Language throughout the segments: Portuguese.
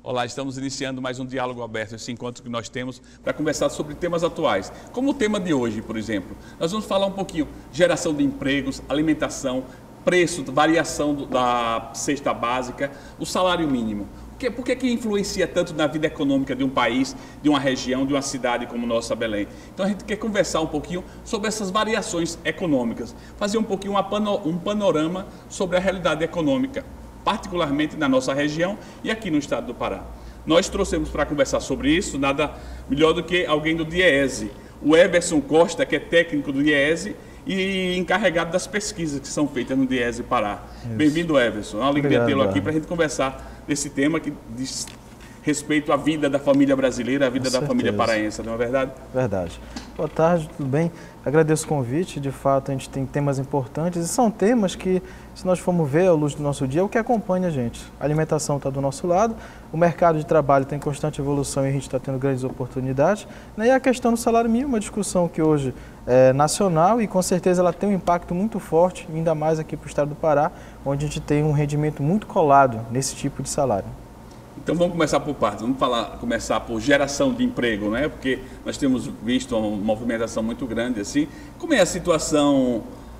Olá, estamos iniciando mais um Diálogo Aberto, esse encontro que nós temos para conversar sobre temas atuais. Como o tema de hoje, por exemplo, nós vamos falar um pouquinho geração de empregos, alimentação, preço, variação da cesta básica, o salário mínimo. Por que influencia tanto na vida econômica de um país, de uma região, de uma cidade como nossa Belém? Então a gente quer conversar um pouquinho sobre essas variações econômicas, fazer um pouquinho um panorama sobre a realidade econômica, particularmente na nossa região e aqui no estado do Pará. Nós trouxemos para conversar sobre isso nada melhor do que alguém do DIEESE, o Everson Costa, que é técnico do DIEESE e encarregado das pesquisas que são feitas no DIEESE Pará. Bem-vindo, Everson. É uma alegria tê-lo aqui para a gente conversar desse tema que diz respeito à vida da família brasileira, à vida da família paraense, não é verdade? Verdade. Boa tarde, tudo bem? Agradeço o convite, de fato a gente tem temas importantes e são temas que, se nós formos ver à luz do nosso dia, é o que acompanha a gente. A alimentação está do nosso lado, o mercado de trabalho tem constante evolução e a gente está tendo grandes oportunidades, né? E a questão do salário mínimo, uma discussão que hoje é nacional e com certeza ela tem um impacto muito forte, ainda mais aqui para o estado do Pará, onde a gente tem um rendimento muito colado nesse tipo de salário. Então vamos começar por partes, começar por geração de emprego, né? Porque nós temos visto uma movimentação muito grande assim. Como é a situação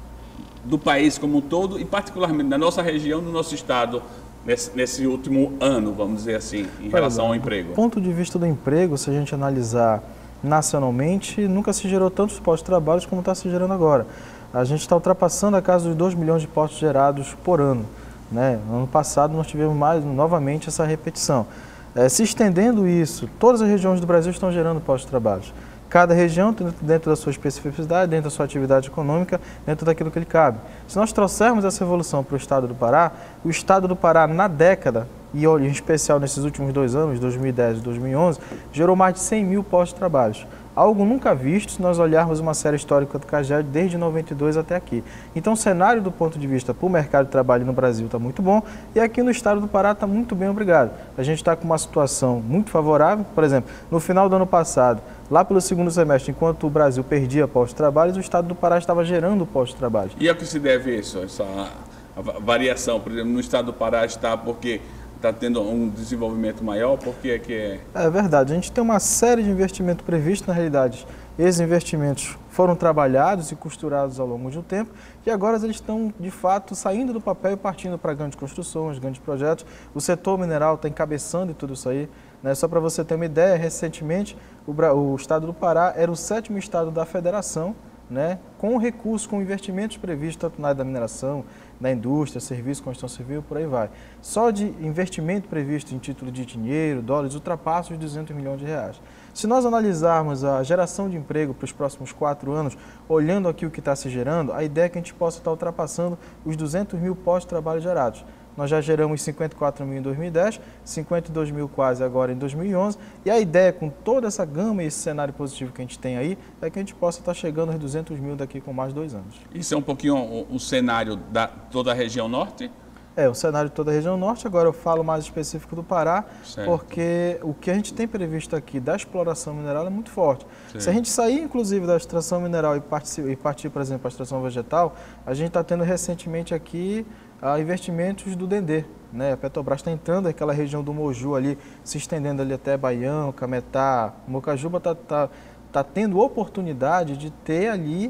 do país como um todo e particularmente na nossa região, no nosso estado, nesse último ano, vamos dizer assim, em relação ao emprego? Do ponto de vista do emprego, se a gente analisar nacionalmente, nunca se gerou tantos postos de trabalho como está se gerando agora. A gente está ultrapassando a casa dos 2 milhões de postos gerados por ano. Né? No ano passado nós tivemos novamente essa repetição. Se estendendo isso, todas as regiões do Brasil estão gerando postos de trabalho. Cada região dentro da sua especificidade, dentro da sua atividade econômica, dentro daquilo que lhe cabe. Se nós trouxermos essa evolução para o estado do Pará, o estado do Pará na década, e em especial nesses últimos 2 anos, 2010 e 2011, gerou mais de 100 mil postos de trabalho. Algo nunca visto se nós olharmos uma série histórica do CAGED desde 92 até aqui. Então o cenário do ponto de vista para o mercado de trabalho no Brasil está muito bom e aqui no estado do Pará está muito bem, obrigado. A gente está com uma situação muito favorável, por exemplo, no final do ano passado, lá pelo segundo semestre, enquanto o Brasil perdia postos de trabalho, o estado do Pará estava gerando postos de trabalho. E a que se deve isso, essa variação? Por exemplo, no estado do Pará está porque está tendo um desenvolvimento maior? Por que é que é? É verdade, a gente tem uma série de investimentos previstos, na realidade. Esses investimentos foram trabalhados e costurados ao longo de um tempo e agora eles estão, de fato, saindo do papel e partindo para grandes construções, grandes projetos. O setor mineral está encabeçando tudo isso aí. Né? Só para você ter uma ideia, recentemente o estado do Pará era o 7º estado da federação, né, com recursos, com investimentos previstos tanto na área da mineração, na indústria, serviço, construção civil, por aí vai. Só de investimento previsto em título de dinheiro, dólares, ultrapassa os 200 milhões de reais. Se nós analisarmos a geração de emprego para os próximos 4 anos, olhando aqui o que está se gerando, a ideia é que a gente possa estar ultrapassando os 200 mil postos de trabalho gerados. Nós já geramos 54 mil em 2010, 52 mil quase agora em 2011, e a ideia com toda essa gama e esse cenário positivo que a gente tem aí, é que a gente possa estar chegando aos 200 mil daqui com mais 2 anos. Isso é um pouquinho o cenário da toda a região norte? É, o cenário de toda a região norte, agora eu falo mais específico do Pará, certo, porque o que a gente tem previsto aqui da exploração mineral é muito forte. Certo. Se a gente sair, inclusive, da extração mineral e partir, por exemplo, para a extração vegetal, a gente está tendo recentemente aqui investimentos do Dendê, né? A Petrobras está entrando naquela região do Moju ali, se estendendo ali até Baião, Cametá, Mocajuba está tendo oportunidade de ter ali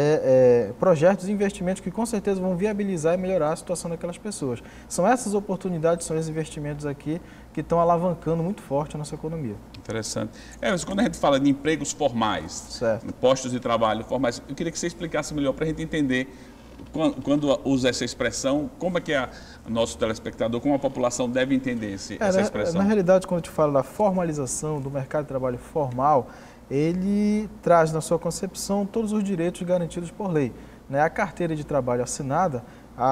projetos e investimentos que com certeza vão viabilizar e melhorar a situação daquelas pessoas. São essas oportunidades, são esses investimentos aqui que estão alavancando muito forte a nossa economia. Interessante. Mas quando a gente fala de empregos formais, certo, postos de trabalho formais, eu queria que você explicasse melhor para a gente entender quando usa essa expressão, como é que o nosso telespectador, como a população deve entender essa expressão? Na realidade, quando a gente fala da formalização do mercado de trabalho formal, ele traz na sua concepção todos os direitos garantidos por lei. Né? A carteira de trabalho assinada,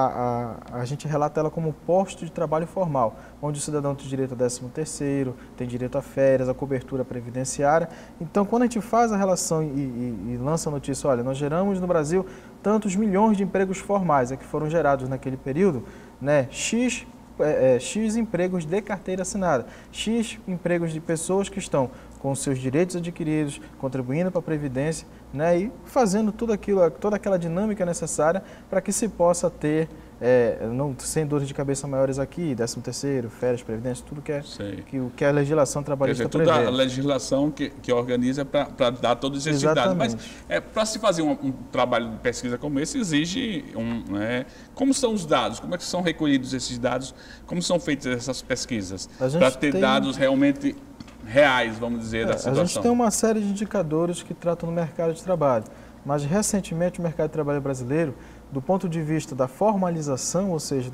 a gente relata ela como posto de trabalho formal, onde o cidadão tem direito a 13º, tem direito a férias, a cobertura previdenciária. Então, quando a gente faz a relação e lança a notícia, olha, nós geramos no Brasil tantos milhões de empregos formais que foram gerados naquele período, né? X empregos de carteira assinada, X empregos de pessoas que estão com seus direitos adquiridos, contribuindo para a Previdência, né, e fazendo toda aquela dinâmica necessária para que se possa ter sem dores de cabeça maiores aqui, 13º, férias, previdência, tudo que a legislação trabalhista prevê. Toda a legislação que organiza para dar todos esses dados. Mas para se fazer um trabalho de pesquisa como esse, exige como são os dados, como é que são recolhidos esses dados, como são feitas essas pesquisas, para ter dados realmente reais, vamos dizer, da situação. A gente tem uma série de indicadores que tratam no mercado de trabalho, mas recentemente o mercado de trabalho brasileiro, do ponto de vista da formalização, ou seja,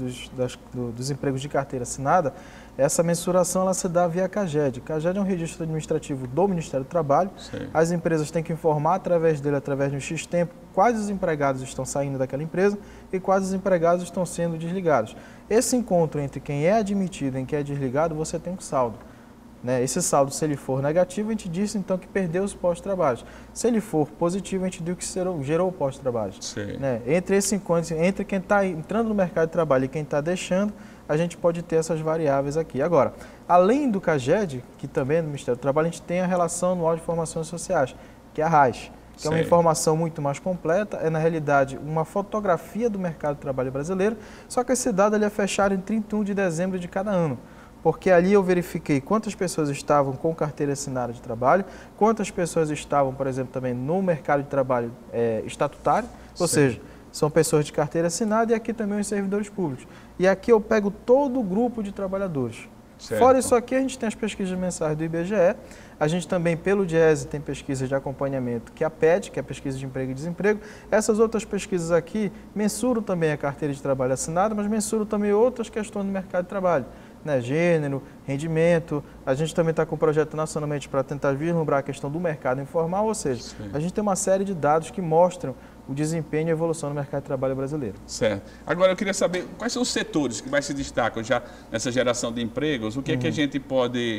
dos empregos de carteira assinada, essa mensuração ela se dá via CAGED. CAGED é um registro administrativo do Ministério do Trabalho. Sim. As empresas têm que informar através dele, através de um X-tempo, quais os empregados estão saindo daquela empresa e quais os empregados estão sendo desligados. Esse encontro entre quem é admitido e quem é desligado, você tem um saldo. Esse saldo, se ele for negativo, a gente diz então que perdeu os pós-trabalhos. Se ele for positivo, a gente diz que gerou pós-trabalhos. Entre esse encontro, entre quem está entrando no mercado de trabalho e quem está deixando, a gente pode ter essas variáveis aqui. Agora, além do CAGED, que também é do Ministério do Trabalho, a gente tem a Relação Anual de Informações Sociais, que é a RAIS, que é uma informação muito mais completa, é na realidade uma fotografia do mercado de trabalho brasileiro, só que esse dado ele é fechado em 31 de dezembro de cada ano. Porque ali eu verifiquei quantas pessoas estavam com carteira assinada de trabalho, quantas pessoas estavam, por exemplo, também no mercado de trabalho estatutário, ou seja, são pessoas de carteira assinada e aqui também os servidores públicos. E aqui eu pego todo o grupo de trabalhadores. Certo. Fora isso aqui, a gente tem as pesquisas mensais do IBGE, a gente também, pelo DIESE, tem pesquisas de acompanhamento, que é a PED, que é a Pesquisa de Emprego e Desemprego. Essas outras pesquisas aqui mensuram também a carteira de trabalho assinada, mas mensuram também outras questões do mercado de trabalho. Gênero, rendimento, a gente também está com um projeto nacionalmente para tentar vislumbrar a questão do mercado informal, ou seja, a gente tem uma série de dados que mostram o desempenho e a evolução do mercado de trabalho brasileiro. Certo. Agora eu queria saber quais são os setores que mais se destacam já nessa geração de empregos, o que é que a gente pode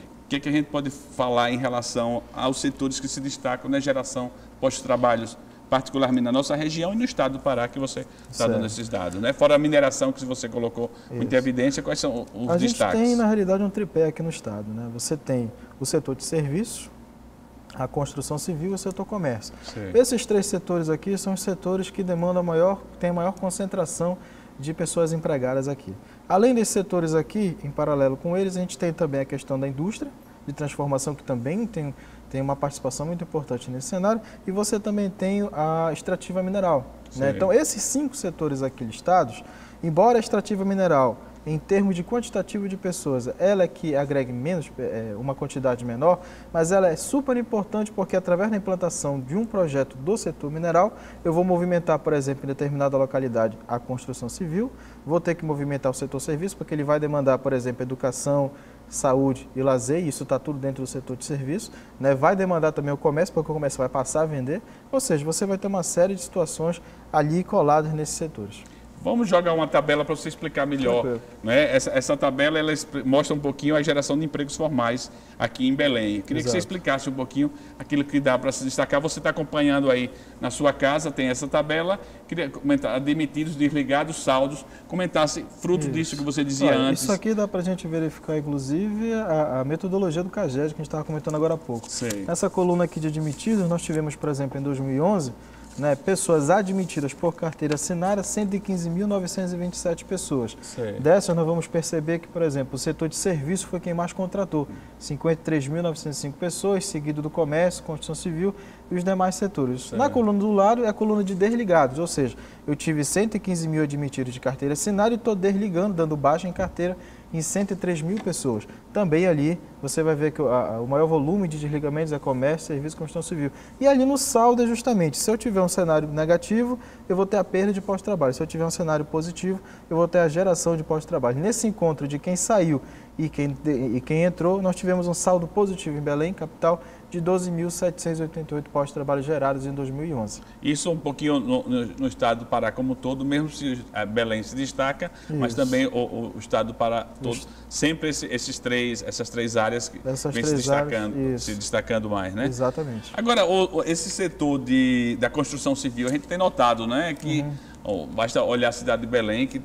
falar em relação aos setores que se destacam na geração pós-trabalhos, particularmente na nossa região e no estado do Pará, que você está dando esses dados, Fora a mineração que você colocou muita evidência, quais são os destaques? A gente tem, na realidade, um tripé aqui no estado, Você tem o setor de serviços, a construção civil e o setor comércio. Sim. Esses três setores aqui são os setores que demandam têm maior concentração de pessoas empregadas aqui. Além desses setores aqui, em paralelo com eles, a gente tem também a questão da indústria de transformação, que também tem uma participação muito importante nesse cenário, e você também tem a extrativa mineral. Então, esses 5 setores aqui listados, embora a extrativa mineral, em termos de quantitativo de pessoas, ela é que agregue uma quantidade menor, mas ela é super importante porque através da implantação de um projeto do setor mineral, eu vou movimentar, por exemplo, em determinada localidade, a construção civil, vou ter que movimentar o setor serviço, porque ele vai demandar, por exemplo, educação, saúde e lazer, e isso está tudo dentro do setor de serviço, Vai demandar também o comércio, porque o comércio vai passar a vender, ou seja, você vai ter uma série de situações ali coladas nesses setores. Vamos jogar uma tabela para você explicar melhor. Essa tabela ela mostra um pouquinho a geração de empregos formais aqui em Belém. Eu queria que você explicasse um pouquinho aquilo que dá para se destacar. Você está acompanhando aí na sua casa, tem essa tabela. Queria comentar admitidos, desligados, saldos. Comentasse fruto disso que você dizia antes. Isso aqui dá para a gente verificar, inclusive, a metodologia do CAGED, que a gente estava comentando agora há pouco. Nessa coluna aqui de admitidos, nós tivemos, por exemplo, em 2011, pessoas admitidas por carteira assinada, 115.927 pessoas. Dessas, nós vamos perceber que, por exemplo, o setor de serviço foi quem mais contratou, 53.905 pessoas, seguido do comércio, construção civil e os demais setores. Na coluna do lado é a coluna de desligados, ou seja, eu tive 115 mil admitidos de carteira assinada e estou desligando, dando baixa em carteira em 103 mil pessoas. Também ali você vai ver que o maior volume de desligamentos é comércio, serviço e construção civil. E ali no saldo é justamente, se eu tiver um cenário negativo, eu vou ter a perda de pós-trabalho. Se eu tiver um cenário positivo, eu vou ter a geração de pós-trabalho. Nesse encontro de quem saiu e quem entrou, nós tivemos um saldo positivo em Belém, capital, de 12.788 pós-trabalho gerados em 2011. Isso um pouquinho no estado do Pará como todo, mesmo se Belém se destaca, mas também o estado do Pará todo, sempre essas três áreas que vem se destacando mais, Exatamente. Agora, esse setor da construção civil, a gente tem notado, que basta olhar a cidade de Belém, que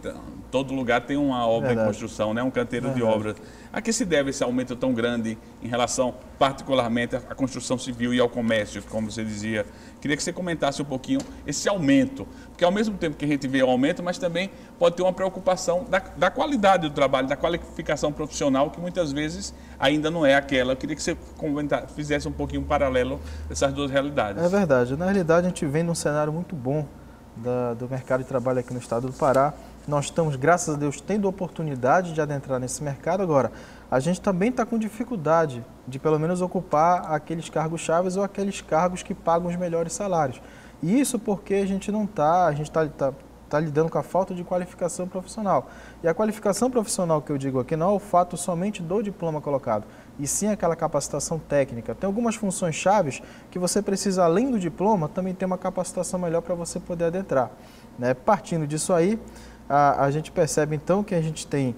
todo lugar tem uma obra Verdade. em construção, né? Um canteiro de Verdade. obras. A que se deve esse aumento tão grande em relação, particularmente, à construção civil e ao comércio, como você dizia? Queria que você comentasse um pouquinho esse aumento, porque ao mesmo tempo que a gente vê o aumento, mas também pode ter uma preocupação da qualidade do trabalho, da qualificação profissional, que muitas vezes ainda não é aquela. Eu queria que você fizesse um pouquinho um paralelo dessas duas realidades. É verdade. Na realidade, a gente vem num cenário muito bom do mercado de trabalho aqui no estado do Pará. Nós estamos, graças a Deus, tendo oportunidade de adentrar nesse mercado. Agora, a gente também está com dificuldade de, pelo menos, ocupar aqueles cargos chaves ou aqueles cargos que pagam os melhores salários. E isso porque a gente não está, a gente está lidando com a falta de qualificação profissional. E a qualificação profissional que eu digo aqui não é o fato somente do diploma colocado, e sim aquela capacitação técnica. Tem algumas funções chaves que você precisa, além do diploma, também ter uma capacitação melhor para você poder adentrar, né? Partindo disso aí, a gente percebe então que a gente tem,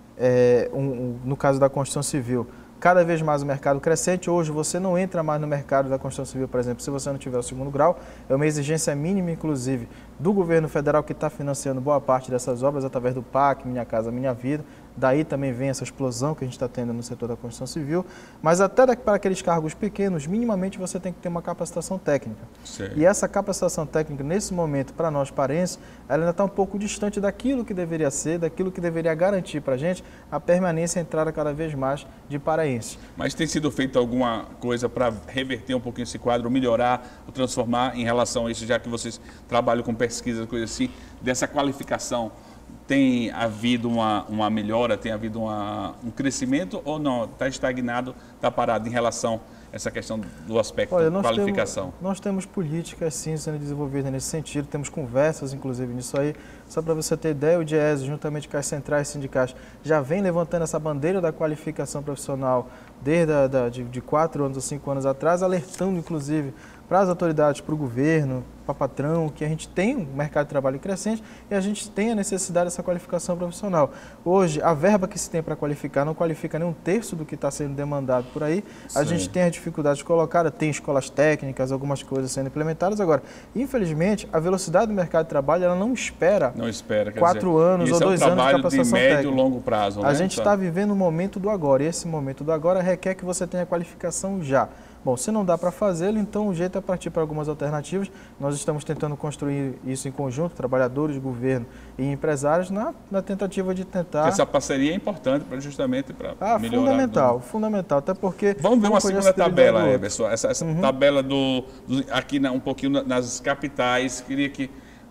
no caso da construção civil, cada vez mais o mercado crescente. Hoje você não entra mais no mercado da construção civil, por exemplo, se você não tiver o segundo grau. É uma exigência mínima, inclusive, do governo federal, que está financiando boa parte dessas obras através do PAC, Minha Casa Minha Vida. Daí também vem essa explosão que a gente está tendo no setor da construção civil. Mas até para aqueles cargos pequenos, minimamente você tem que ter uma capacitação técnica. Sim. E essa capacitação técnica, nesse momento, para nós paraenses, ela ainda está um pouco distante daquilo que deveria ser, daquilo que deveria garantir para a gente a permanência e a entrada cada vez mais de paraenses. Mas tem sido feita alguma coisa para reverter um pouquinho esse quadro, melhorar, ou transformar em relação a isso, já que vocês trabalham com pesquisa, coisa assim, dessa qualificação? Tem havido uma melhora, tem havido um crescimento ou não? Está estagnado, está parado em relação a essa questão do aspecto qualificação? Nós temos políticas, sim, sendo desenvolvidas nesse sentido, temos conversas, inclusive, nisso aí. Só para você ter ideia, o DIEESE, juntamente com as centrais sindicais, já vem levantando essa bandeira da qualificação profissional desde de 4 anos ou 5 anos atrás, alertando, inclusive, para as autoridades, para o governo, para o patrão, que a gente tem um mercado de trabalho crescente e a gente tem a necessidade dessa qualificação profissional. Hoje, a verba que se tem para qualificar não qualifica nem um terço do que está sendo demandado por aí. A gente tem a dificuldade colocada, tem escolas técnicas, algumas coisas sendo implementadas. Agora, infelizmente, a velocidade do mercado de trabalho ela não espera 4 anos ou 2 anos de capacitação técnica. De médio e longo prazo, né? A gente está vivendo o momento do agora, e esse momento do agora requer que você tenha qualificação já. Bom, se não dá para fazê-lo, então o jeito é partir para algumas alternativas. Nós estamos tentando construir isso em conjunto, trabalhadores, governo e empresários, na tentativa de tentar... Essa parceria é importante justamente para melhorar. Fundamental, até porque... Vamos ver uma segunda tabela, Everson. Essa tabela aqui um pouquinho nas capitais. Queria que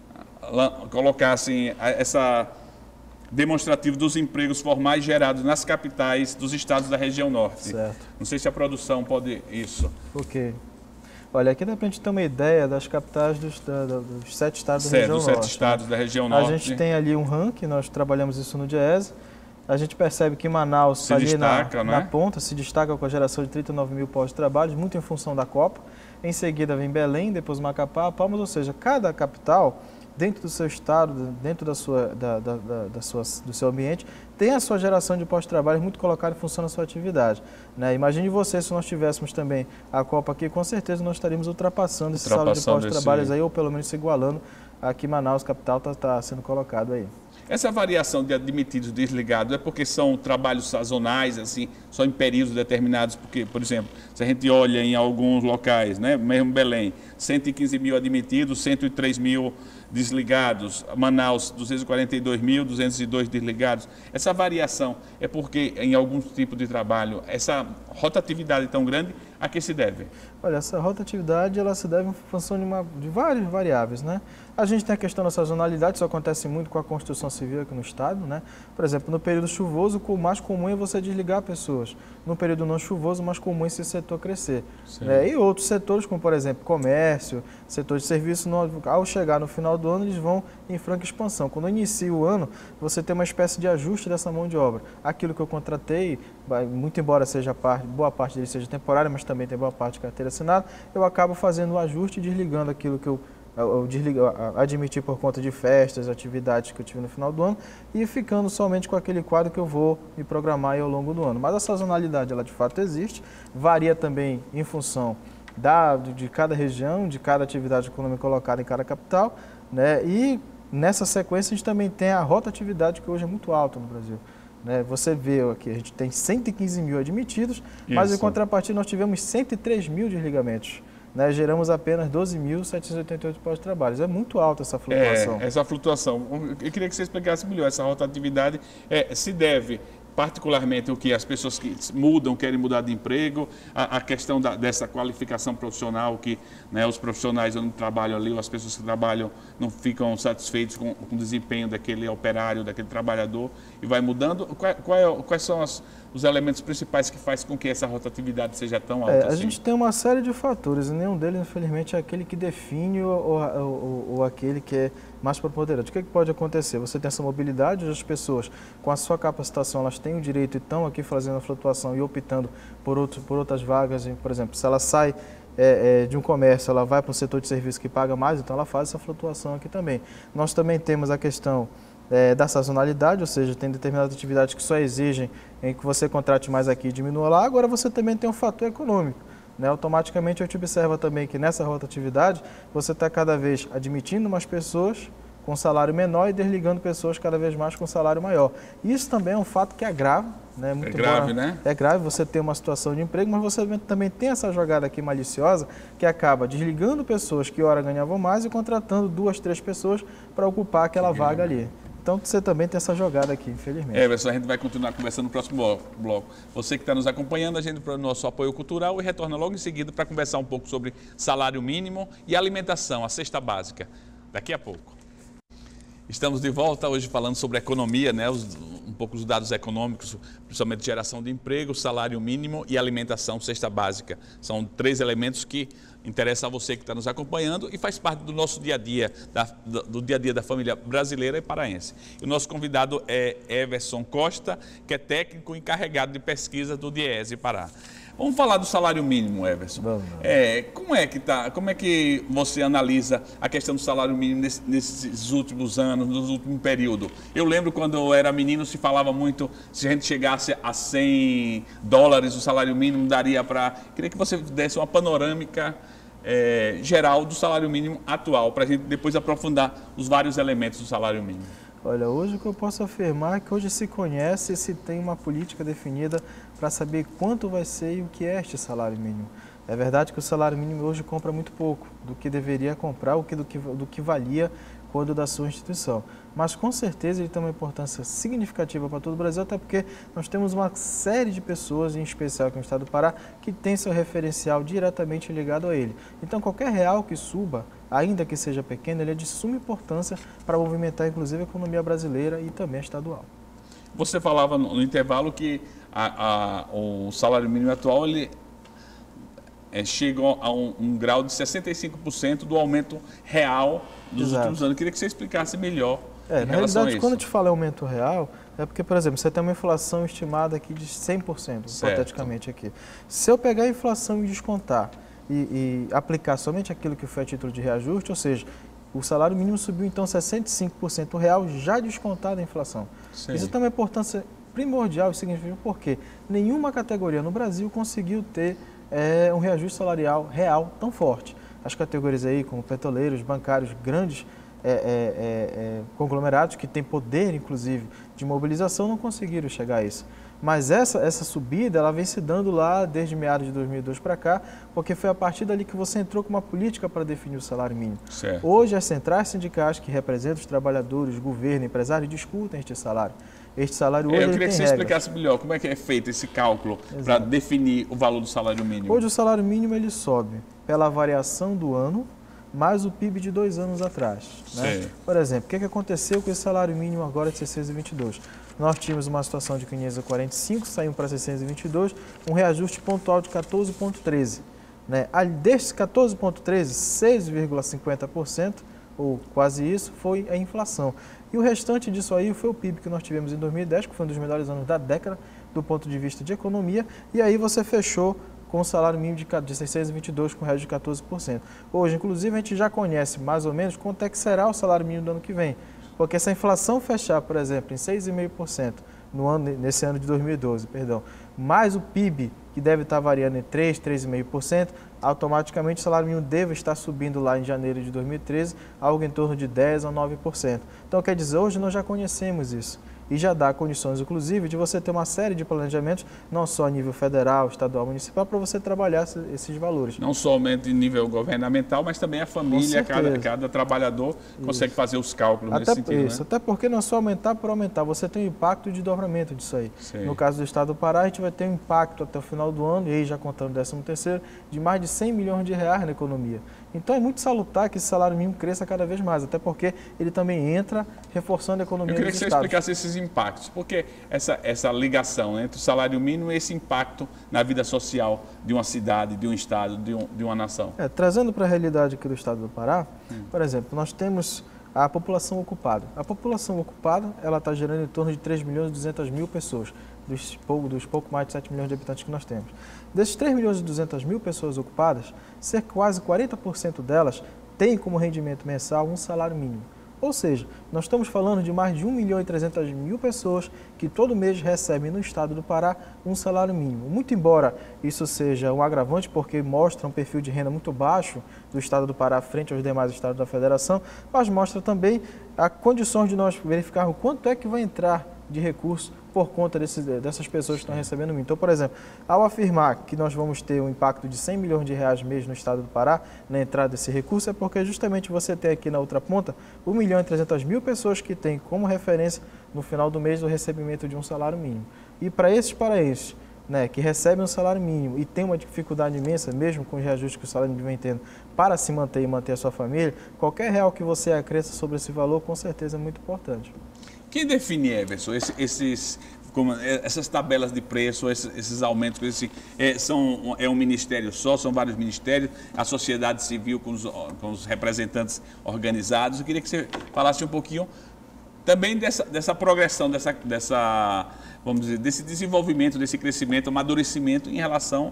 colocassem essa... demonstrativo dos empregos formais gerados nas capitais dos estados da região norte. Certo. Não sei se a produção pode isso. Ok. Olha, aqui dá para a gente ter uma ideia das capitais dos 7 estados da região norte. Dos 7 estados da região norte. A gente tem ali um ranking, nós trabalhamos isso no DIEESE. A gente percebe que Manaus está ali na ponta, se destaca com a geração de 39 mil postos de trabalho, muito em função da Copa. Em seguida vem Belém, depois Macapá, Palmas, ou seja, cada capital, dentro do seu estado, dentro do seu ambiente, tem a sua geração de postos de trabalho muito colocada em função da sua atividade, né? Imagine você, se nós tivéssemos também a Copa aqui, com certeza nós estaríamos ultrapassando esse saldo de postos de trabalho aí, ou pelo menos se igualando aqui Manaus, capital, está sendo colocado aí. Essa variação de admitidos e desligados é porque são trabalhos sazonais, assim, só em períodos determinados? Porque, por exemplo, se a gente olha em alguns locais, né, mesmo Belém, 115 mil admitidos, 103 mil desligados, Manaus, 242 mil, 202 desligados. Essa variação é porque em algum tipo de trabalho, essa rotatividade tão grande, a que se deve? Olha, essa rotatividade ela se deve em função de várias variáveis, né? A gente tem a questão da sazonalidade, isso acontece muito com a construção civil aqui no estado, né? Por exemplo, no período chuvoso, o mais comum é você desligar pessoas. No período não chuvoso, o mais comum é esse setor crescer. E outros setores, como por exemplo, comércio, setor de serviço, ao chegar no final do ano, eles vão em franca expansão. Quando inicia o ano, você tem uma espécie de ajuste dessa mão de obra. Aquilo que eu contratei, muito embora seja boa parte dele seja temporária, mas também tem boa parte de carteira assinada, eu acabo fazendo o ajuste e desligando aquilo que eu admiti por conta de festas, atividades que eu tive no final do ano e ficando somente com aquele quadro que eu vou me programar aí ao longo do ano. Mas a sazonalidade, ela de fato existe, varia também em função de cada região, de cada atividade econômica colocada em cada capital, né? E Nessa sequência, a gente também tem a rotatividade, que hoje é muito alta no Brasil. Você vê aqui, a gente tem 115 mil admitidos, mas em contrapartida nós tivemos 103 mil desligamentos. Geramos apenas 12.788 postos de trabalho. É muito alta essa flutuação. Essa flutuação. Eu queria que você explicasse melhor. Essa rotatividade se deve particularmente o que as pessoas que mudam, querem mudar de emprego, a questão dessa qualificação profissional, que os profissionais onde trabalham ali, ou as pessoas que trabalham não ficam satisfeitos com o desempenho daquele operário, daquele trabalhador, e vai mudando. Quais são os elementos principais que faz com que essa rotatividade seja tão alta assim? A gente tem uma série de fatores, e nenhum deles, infelizmente, é aquele que define ou aquele que é mais preponderante. O que pode acontecer? Você tem essa mobilidade, as pessoas, com a sua capacitação, elas têm o direito e estão aqui fazendo a flutuação e optando por outras vagas. Por exemplo, se ela sai de um comércio, ela vai para um setor de serviço que paga mais, então ela faz essa flutuação aqui também. Nós também temos a questão da sazonalidade, ou seja, tem determinadas atividades que só exigem em que você contrate mais aqui e diminua lá. Agora você também tem um fator econômico. Automaticamente a gente observa também que nessa rotatividade você está cada vez admitindo mais pessoas com salário menor e desligando pessoas cada vez mais com salário maior. Isso também é um fato que é grave. Muito grave, né? É grave você ter uma situação de emprego, mas você também tem essa jogada aqui maliciosa que acaba desligando pessoas que ora ganhavam mais e contratando 2, 3 pessoas para ocupar aquela vaga ali. Então, você também tem essa jogada aqui, infelizmente. Everson, a gente vai continuar conversando no próximo bloco. Você que está nos acompanhando, a gente para o nosso apoio cultural e retorna logo em seguida para conversar um pouco sobre salário mínimo e alimentação, a cesta básica. Daqui a pouco. Estamos de volta hoje falando sobre economia, um pouco dos dados econômicos, principalmente geração de emprego, salário mínimo e alimentação, cesta básica. São 3 elementos que interessam a você que está nos acompanhando e faz parte do nosso dia a dia, do dia a dia da família brasileira e paraense. E o nosso convidado é Everson Costa, que é técnico encarregado de pesquisa do DIEESE Pará. Vamos falar do salário mínimo, Everson. Como é que você analisa a questão do salário mínimo nesses últimos anos, nos últimos períodos? Eu lembro quando eu era menino, se falava muito, se a gente chegasse a $100 o salário mínimo daria para... Queria que você desse uma panorâmica geral do salário mínimo atual, para a gente depois aprofundar os vários elementos do salário mínimo. Olha, hoje o que eu posso afirmar é que hoje se conhece e se tem uma política definida para saber quanto vai ser e o que é este salário mínimo. É verdade que o salário mínimo hoje compra muito pouco do que deveria comprar, do que valia quando da sua instituição. Mas com certeza ele tem uma importância significativa para todo o Brasil, até porque nós temos uma série de pessoas, em especial aqui no estado do Pará, que tem seu referencial diretamente ligado a ele. Então qualquer real que suba, ainda que seja pequeno, ele é de suma importância para movimentar inclusive a economia brasileira e também a estadual. Você falava no intervalo que o salário mínimo atual ele chega a um grau de 65% do aumento real dos últimos anos. Eu queria que você explicasse melhor em relação a isso. Quando eu te falo aumento real, é porque, por exemplo, você tem uma inflação estimada aqui de 100%, hipoteticamente aqui. Se eu pegar a inflação e descontar e aplicar somente aquilo que foi a título de reajuste, ou seja, o salário mínimo subiu então 65% real, já descontado a inflação. Sim. Isso tem uma importância primordial e significativa porque nenhuma categoria no Brasil conseguiu ter um reajuste salarial real tão forte. As categorias aí, como petroleiros, bancários, grandes conglomerados que têm poder, inclusive, de mobilização, não conseguiram chegar a isso. Mas essa subida, ela vem se dando lá desde meados de 2002 para cá, porque foi a partir dali que você entrou com uma política para definir o salário mínimo. Certo. Hoje, as centrais sindicais que representam os trabalhadores, governo, empresários, discutem este salário. Este salário hoje eu queria que você regras. explicasse melhor como é que é feito esse cálculo para definir o valor do salário mínimo. Hoje o salário mínimo ele sobe pela variação do ano, mais o PIB de 2 anos atrás. Né? Por exemplo, o que aconteceu com esse salário mínimo agora de 622? Nós tínhamos uma situação de 545, saímos para 622, um reajuste pontual de 14,13. Né? Desses 14,13, 6,50%, ou quase isso, foi a inflação. E o restante disso aí foi o PIB que nós tivemos em 2010, que foi um dos melhores anos da década, do ponto de vista de economia, e aí você fechou com o salário mínimo de 622 com reajuste de 14%. Hoje, inclusive, a gente já conhece mais ou menos quanto é que será o salário mínimo do ano que vem. Porque se a inflação fechar, por exemplo, em 6,5% nesse ano de 2012, mais o PIB que deve estar variando em 3%, 3,5%, automaticamente o salário mínimo deve estar subindo lá em janeiro de 2013, algo em torno de 10% a 9%. Então, quer dizer, hoje nós já conhecemos isso. E já dá condições, inclusive, de você ter uma série de planejamentos, não só a nível federal, estadual, municipal, para você trabalhar esses valores. Não somente em nível governamental, mas também a família, cada trabalhador consegue fazer os cálculos nesse sentido. Isso, até porque não é só aumentar por aumentar, você tem um impacto de dobramento disso aí. Sim. No caso do Estado do Pará, a gente vai ter um impacto até o final do ano, e aí já contando o 13º, de mais de 100 milhões de reais na economia. Então é muito salutar que esse salário mínimo cresça cada vez mais, até porque ele também entra reforçando a economia dos estados. Eu queria que você explicasse esses impactos, porque essa ligação entre o salário mínimo e esse impacto na vida social de uma cidade, de um estado, de uma nação. Trazendo para a realidade aqui do estado do Pará, por exemplo, nós temos a população ocupada. A população ocupada ela está gerando em torno de 3 milhões e 200 mil pessoas, dos pouco mais de 7 milhões de habitantes que nós temos. Desses 3 milhões e 200 mil pessoas ocupadas, quase 40% delas têm como rendimento mensal um salário mínimo. Ou seja, nós estamos falando de mais de 1 milhão e 300 mil pessoas que todo mês recebem no estado do Pará um salário mínimo. Muito embora isso seja um agravante, porque mostra um perfil de renda muito baixo do estado do Pará frente aos demais estados da federação, mas mostra também a condição de nós verificarmos quanto é que vai entrar de recurso por conta dessas pessoas que estão recebendo mínimo. Então, por exemplo, ao afirmar que nós vamos ter um impacto de 100 milhões de reais mês no estado do Pará, na entrada desse recurso, é porque justamente você tem aqui na outra ponta 1 milhão e 300 mil pessoas que têm como referência no final do mês o recebimento de um salário mínimo. E para esses paraenses, que recebem um salário mínimo e têm uma dificuldade imensa, mesmo com os reajustes que o salário mínimo vem tendo, para se manter e manter a sua família, qualquer real que você acresça sobre esse valor, com certeza é muito importante. Quem define, Everson, essas tabelas de preço, esses aumentos, é um ministério só, são vários ministérios, a sociedade civil com os representantes organizados? Eu queria que você falasse um pouquinho também dessa progressão, vamos dizer, desse desenvolvimento, desse crescimento, amadurecimento em relação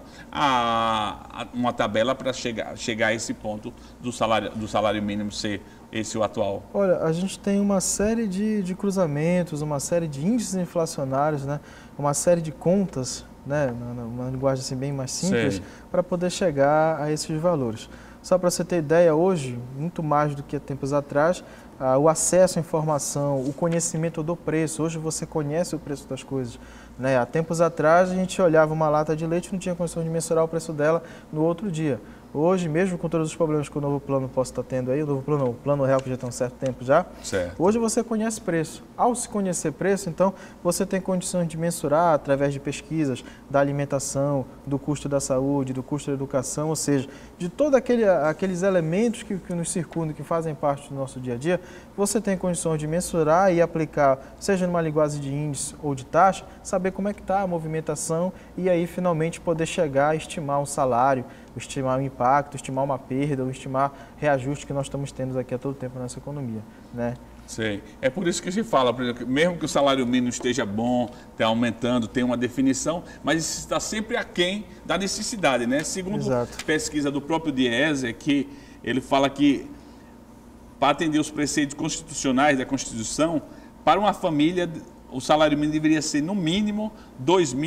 a uma tabela para chegar a esse ponto do salário mínimo ser esse o atual. Olha, a gente tem uma série de cruzamentos, uma série de índices inflacionários, uma série de contas, numa linguagem assim bem mais simples, para poder chegar a esses valores. Só para você ter ideia, hoje, muito mais do que há tempos atrás, o acesso à informação, o conhecimento do preço. Hoje você conhece o preço das coisas. Há tempos atrás a gente olhava uma lata de leite e não tinha condição de mensurar o preço dela no outro dia. Hoje, mesmo com todos os problemas que o novo plano possa estar tendo aí, o plano real que já tem um certo tempo já, hoje você conhece preço. Ao se conhecer preço, então, você tem condições de mensurar através de pesquisas da alimentação, do custo da saúde, do custo da educação, ou seja, de todos aqueles elementos que nos circundam, que fazem parte do nosso dia a dia, você tem condições de mensurar e aplicar, seja numa linguagem de índice ou de taxa, saber como é que está a movimentação e aí finalmente poder chegar a estimar um salário, estimar um impacto, estimar uma perda, ou estimar reajuste que nós estamos tendo aqui a todo tempo na nossa economia, Sei. É por isso que se fala, por exemplo, mesmo que o salário mínimo esteja bom, está aumentando, tem uma definição, mas isso está sempre aquém da necessidade, Segundo pesquisa do próprio Diese, que ele fala que para atender os preceitos constitucionais da Constituição, para uma família o salário mínimo deveria ser, no mínimo, R$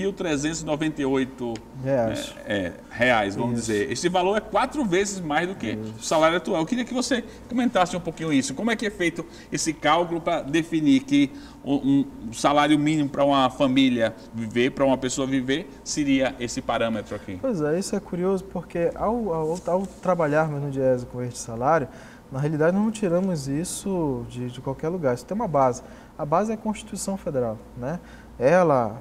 2.398 reais, vamos dizer. Esse valor é 4 vezes mais do que o salário atual. Eu queria que você comentasse um pouquinho isso. Como é que é feito esse cálculo para definir que um salário mínimo para uma família viver, para uma pessoa viver, seria esse parâmetro aqui? Pois é, isso é curioso porque ao trabalharmos no Diese com este salário, na realidade nós não tiramos isso de qualquer lugar, isso tem uma base. A base é a Constituição Federal, Ela,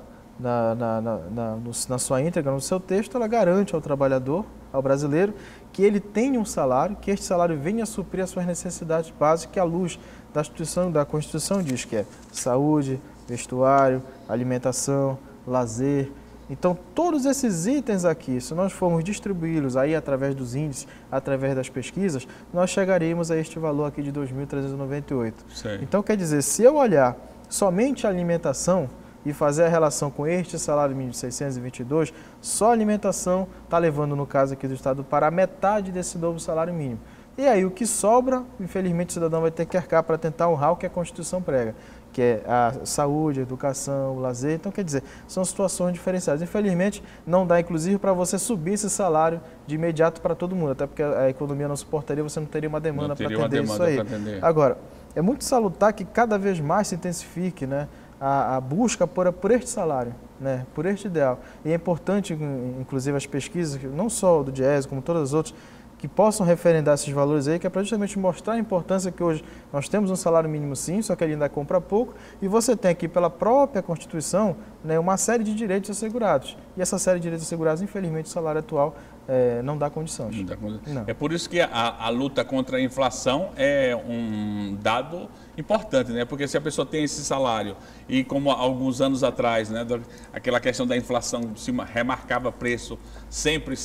na sua íntegra, no seu texto, ela garante ao trabalhador, ao brasileiro, que ele tenha um salário, que este salário venha a suprir as suas necessidades básicas, que à luz da Constituição diz que é saúde, vestuário, alimentação, lazer. Então, todos esses itens aqui, se nós formos distribuí-los aí através dos índices, através das pesquisas, nós chegaríamos a este valor aqui de 2.398. Então, quer dizer, se eu olhar somente a alimentação e fazer a relação com este salário mínimo de 622, só a alimentação está levando, no caso aqui do estado do Pará, metade desse novo salário mínimo. E aí o que sobra, infelizmente o cidadão vai ter que arcar para tentar honrar o que a Constituição prega, que é a saúde, a educação, o lazer. Então, quer dizer, são situações diferenciadas. Infelizmente, não dá, inclusive, para você subir esse salário de imediato para todo mundo, até porque a economia não suportaria, você não teria uma demanda para atender isso aí. Agora, é muito salutar que cada vez mais se intensifique, né, a busca por este salário, né, por este ideal. E é importante, inclusive, as pesquisas, não só do Diese, como todas as outras, que possam referendar esses valores aí, que é para justamente mostrar a importância que hoje nós temos um salário mínimo sim, só que ele ainda compra pouco, e você tem aqui pela própria Constituição, né, uma série de direitos assegurados. E essa série de direitos assegurados, infelizmente, o salário atual não dá condições. Não dá condições. Não. É por isso que a luta contra a inflação é um dado importante, né? Porque se a pessoa tem esse salário e como alguns anos atrás, né, aquela questão da inflação se remarcava preço sempre,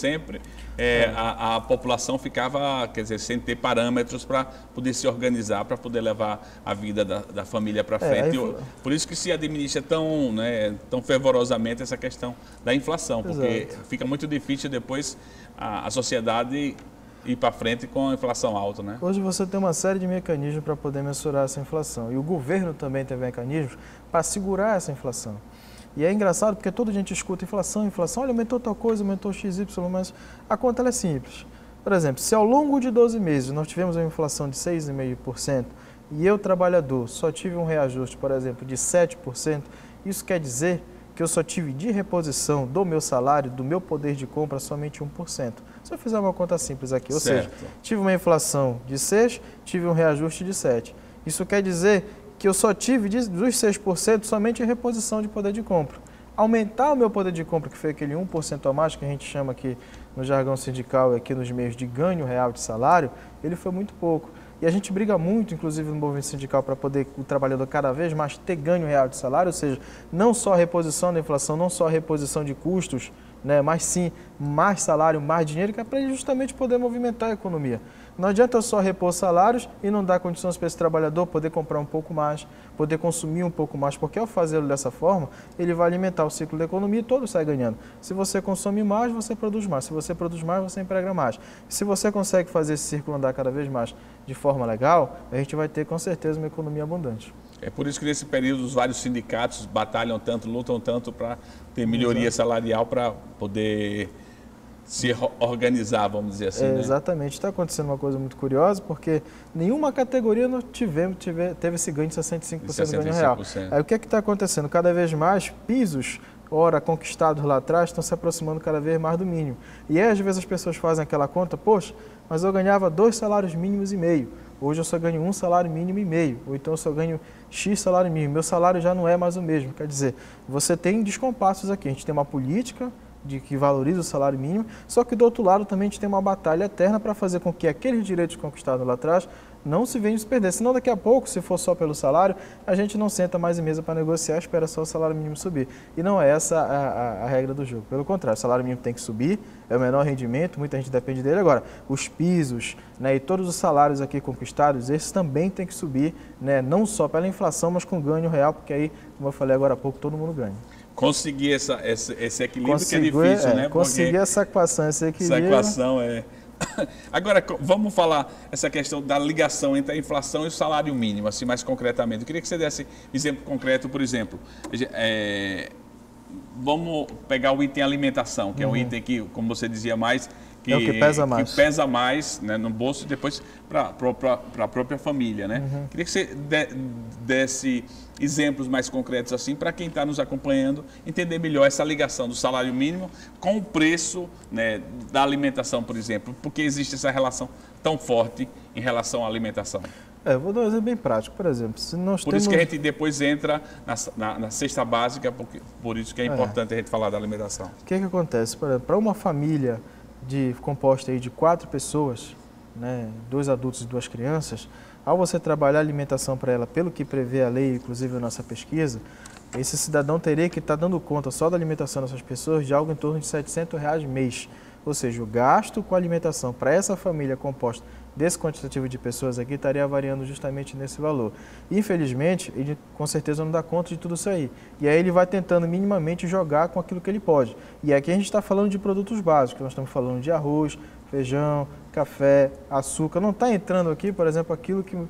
a população ficava, quer dizer, sem ter parâmetros para poder se organizar, para poder levar a vida da família para frente. Por isso que se administra tão, né, tão fervorosamente essa questão da inflação, porque fica muito difícil depois a sociedade ir para frente com a inflação alta, né? Hoje você tem uma série de mecanismos para poder mensurar essa inflação. E o governo também tem mecanismos para segurar essa inflação. E é engraçado porque toda a gente escuta inflação, olha, aumentou tal coisa, aumentou XY, mas a conta ela é simples. Por exemplo, se ao longo de 12 meses nós tivemos uma inflação de 6,5% e eu, trabalhador, só tive um reajuste, por exemplo, de 7%, isso quer dizer que eu só tive de reposição do meu salário, do meu poder de compra, somente 1%. Se eu fizer uma conta simples aqui, ou seja, tive uma inflação de 6%, tive um reajuste de 7%. Isso quer dizer que eu só tive dos 6% somente reposição de poder de compra. Aumentar o meu poder de compra, que foi aquele 1% a mais, que a gente chama aqui no jargão sindical e aqui nos meios de ganho real de salário, ele foi muito pouco. E a gente briga muito, inclusive no movimento sindical, para poder o trabalhador cada vez mais ter ganho real de salário, ou seja, não só a reposição da inflação, não só a reposição de custos, né, mas sim mais salário, mais dinheiro, que é para ele justamente poder movimentar a economia. Não adianta eu só repor salários e não dar condições para esse trabalhador poder comprar um pouco mais, poder consumir um pouco mais, porque ao fazê-lo dessa forma, ele vai alimentar o ciclo da economia e todo sai ganhando. Se você consome mais, você produz mais. Se você produz mais, você emprega mais. Se você consegue fazer esse círculo andar cada vez mais de forma legal, a gente vai ter com certeza uma economia abundante. É por isso que nesse período os vários sindicatos batalham tanto, lutam tanto para ter melhoria salarial para poder se organizar, vamos dizer assim. Né? Exatamente. Está acontecendo uma coisa muito curiosa, porque nenhuma categoria nós teve esse ganho de 65% do ganho real. Aí o que é que está acontecendo? Cada vez mais pisos, ora conquistados lá atrás, estão se aproximando cada vez mais do mínimo. E aí, às vezes as pessoas fazem aquela conta, poxa, mas eu ganhava 2 salários mínimos e meio. Hoje eu só ganho 1 salário mínimo e meio, ou então eu só ganho X salário mínimo. Meu salário já não é mais o mesmo. Quer dizer, você tem descompassos aqui. A gente tem uma política que valoriza o salário mínimo, só que do outro lado também a gente tem uma batalha eterna para fazer com que aqueles direitos conquistados lá atrás não se venham a se perder. Senão daqui a pouco, se for só pelo salário, a gente não senta mais em mesa para negociar, espera só o salário mínimo subir. E não é essa a regra do jogo. Pelo contrário, o salário mínimo tem que subir, é o menor rendimento, muita gente depende dele. Agora, os pisos, né, e todos os salários aqui conquistados, esses também tem que subir, né, não só pela inflação, mas com ganho real, porque aí, como eu falei agora há pouco, todo mundo ganha. Conseguir esse equilíbrio que é difícil, né? Conseguir essa equação, esse equilíbrio. Essa equação é... Agora, vamos falar essa questão da ligação entre a inflação e o salário mínimo, assim, mais concretamente. Eu queria que você desse exemplo concreto, por exemplo. Vamos pegar o item alimentação, que é um item que, como você dizia, que pesa mais, né, no bolso e depois para a própria família, né? Queria que você desse exemplos mais concretos assim para quem está nos acompanhando entender melhor essa ligação do salário mínimo com o preço, né, da alimentação, por exemplo, porque existe essa relação tão forte em relação à alimentação. Vou dar um exemplo bem prático, por exemplo. Se nós por isso que a gente depois entra na cesta básica, por isso que é importante a gente falar da alimentação. O que acontece? Para uma família composta aí de 4 pessoas, né, 2 adultos e 2 crianças, ao você trabalhar a alimentação para ela, pelo que prevê a lei, inclusive a nossa pesquisa, esse cidadão teria que estar dando conta só da alimentação dessas pessoas de algo em torno de R$700 mês. Ou seja, o gasto com alimentação para essa família composta desse quantitativo de pessoas aqui estaria variando justamente nesse valor. Infelizmente, ele com certeza não dá conta de tudo isso aí. E aí ele vai tentando minimamente jogar com aquilo que ele pode. E aqui a gente está falando de produtos básicos, nós estamos falando de arroz, feijão, café, açúcar. Não está entrando aqui, por exemplo, aquilo que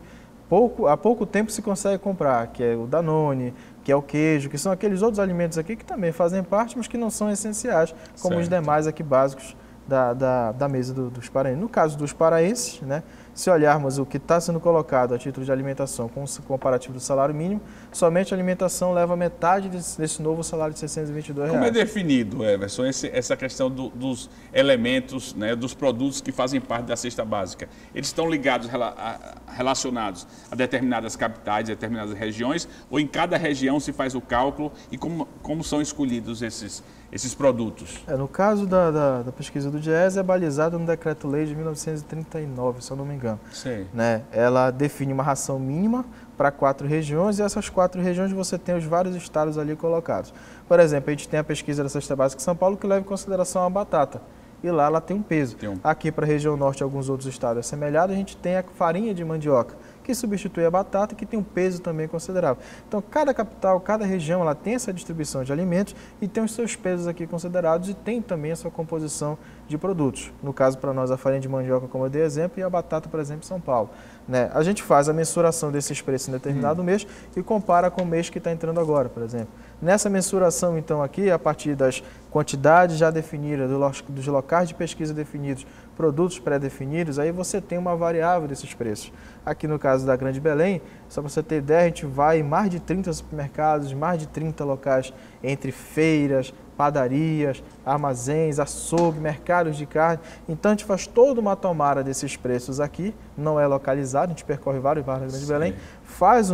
há pouco tempo se consegue comprar, que é o Danone, que é o queijo, que são aqueles outros alimentos aqui que também fazem parte, mas que não são essenciais, como os demais aqui básicos da mesa dos paraenses. No caso dos paraenses, né, se olharmos o que está sendo colocado a título de alimentação com o comparativo do salário mínimo, somente a alimentação leva metade desse novo salário de R$ 622. Como é definido, Everson, essa questão dos elementos, né, dos produtos que fazem parte da cesta básica? Eles estão ligados, relacionados a determinadas capitais, determinadas regiões, ou em cada região se faz o cálculo e como são escolhidos esses produtos? No caso da pesquisa do DIEESE, é balizado no Decreto-Lei de 1939, se eu não me engano. Sim. Né? Ela define uma ração mínima para 4 regiões e essas 4 regiões você tem os vários estados ali colocados. Por exemplo, a gente tem a pesquisa da cesta básica de São Paulo que leva em consideração a batata. E lá ela tem um peso. Aqui para a região norte e alguns outros estados assemelhados, a gente tem a farinha de mandioca, que substitui a batata e que tem um peso também considerável. Então, cada capital, cada região, ela tem essa distribuição de alimentos e tem os seus pesos aqui considerados e tem também a sua composição de produtos. No caso, para nós, a farinha de mandioca, como eu dei exemplo, e a batata, por exemplo, em São Paulo. Né? A gente faz a mensuração desses preços em determinado mês e compara com o mês que está entrando agora, por exemplo. Nessa mensuração, então, aqui, a partir das quantidades já definidas, dos locais de pesquisa definidos, produtos pré-definidos, aí você tem uma variável desses preços. Aqui no caso da Grande Belém, só para você ter ideia, a gente vai em mais de 30 supermercados, mais de 30 locais, entre feiras, padarias, armazéns, açougue, mercados de carne. Então a gente faz toda uma tomada desses preços aqui, não é localizado, a gente percorre vários bairros da Grande Belém, faz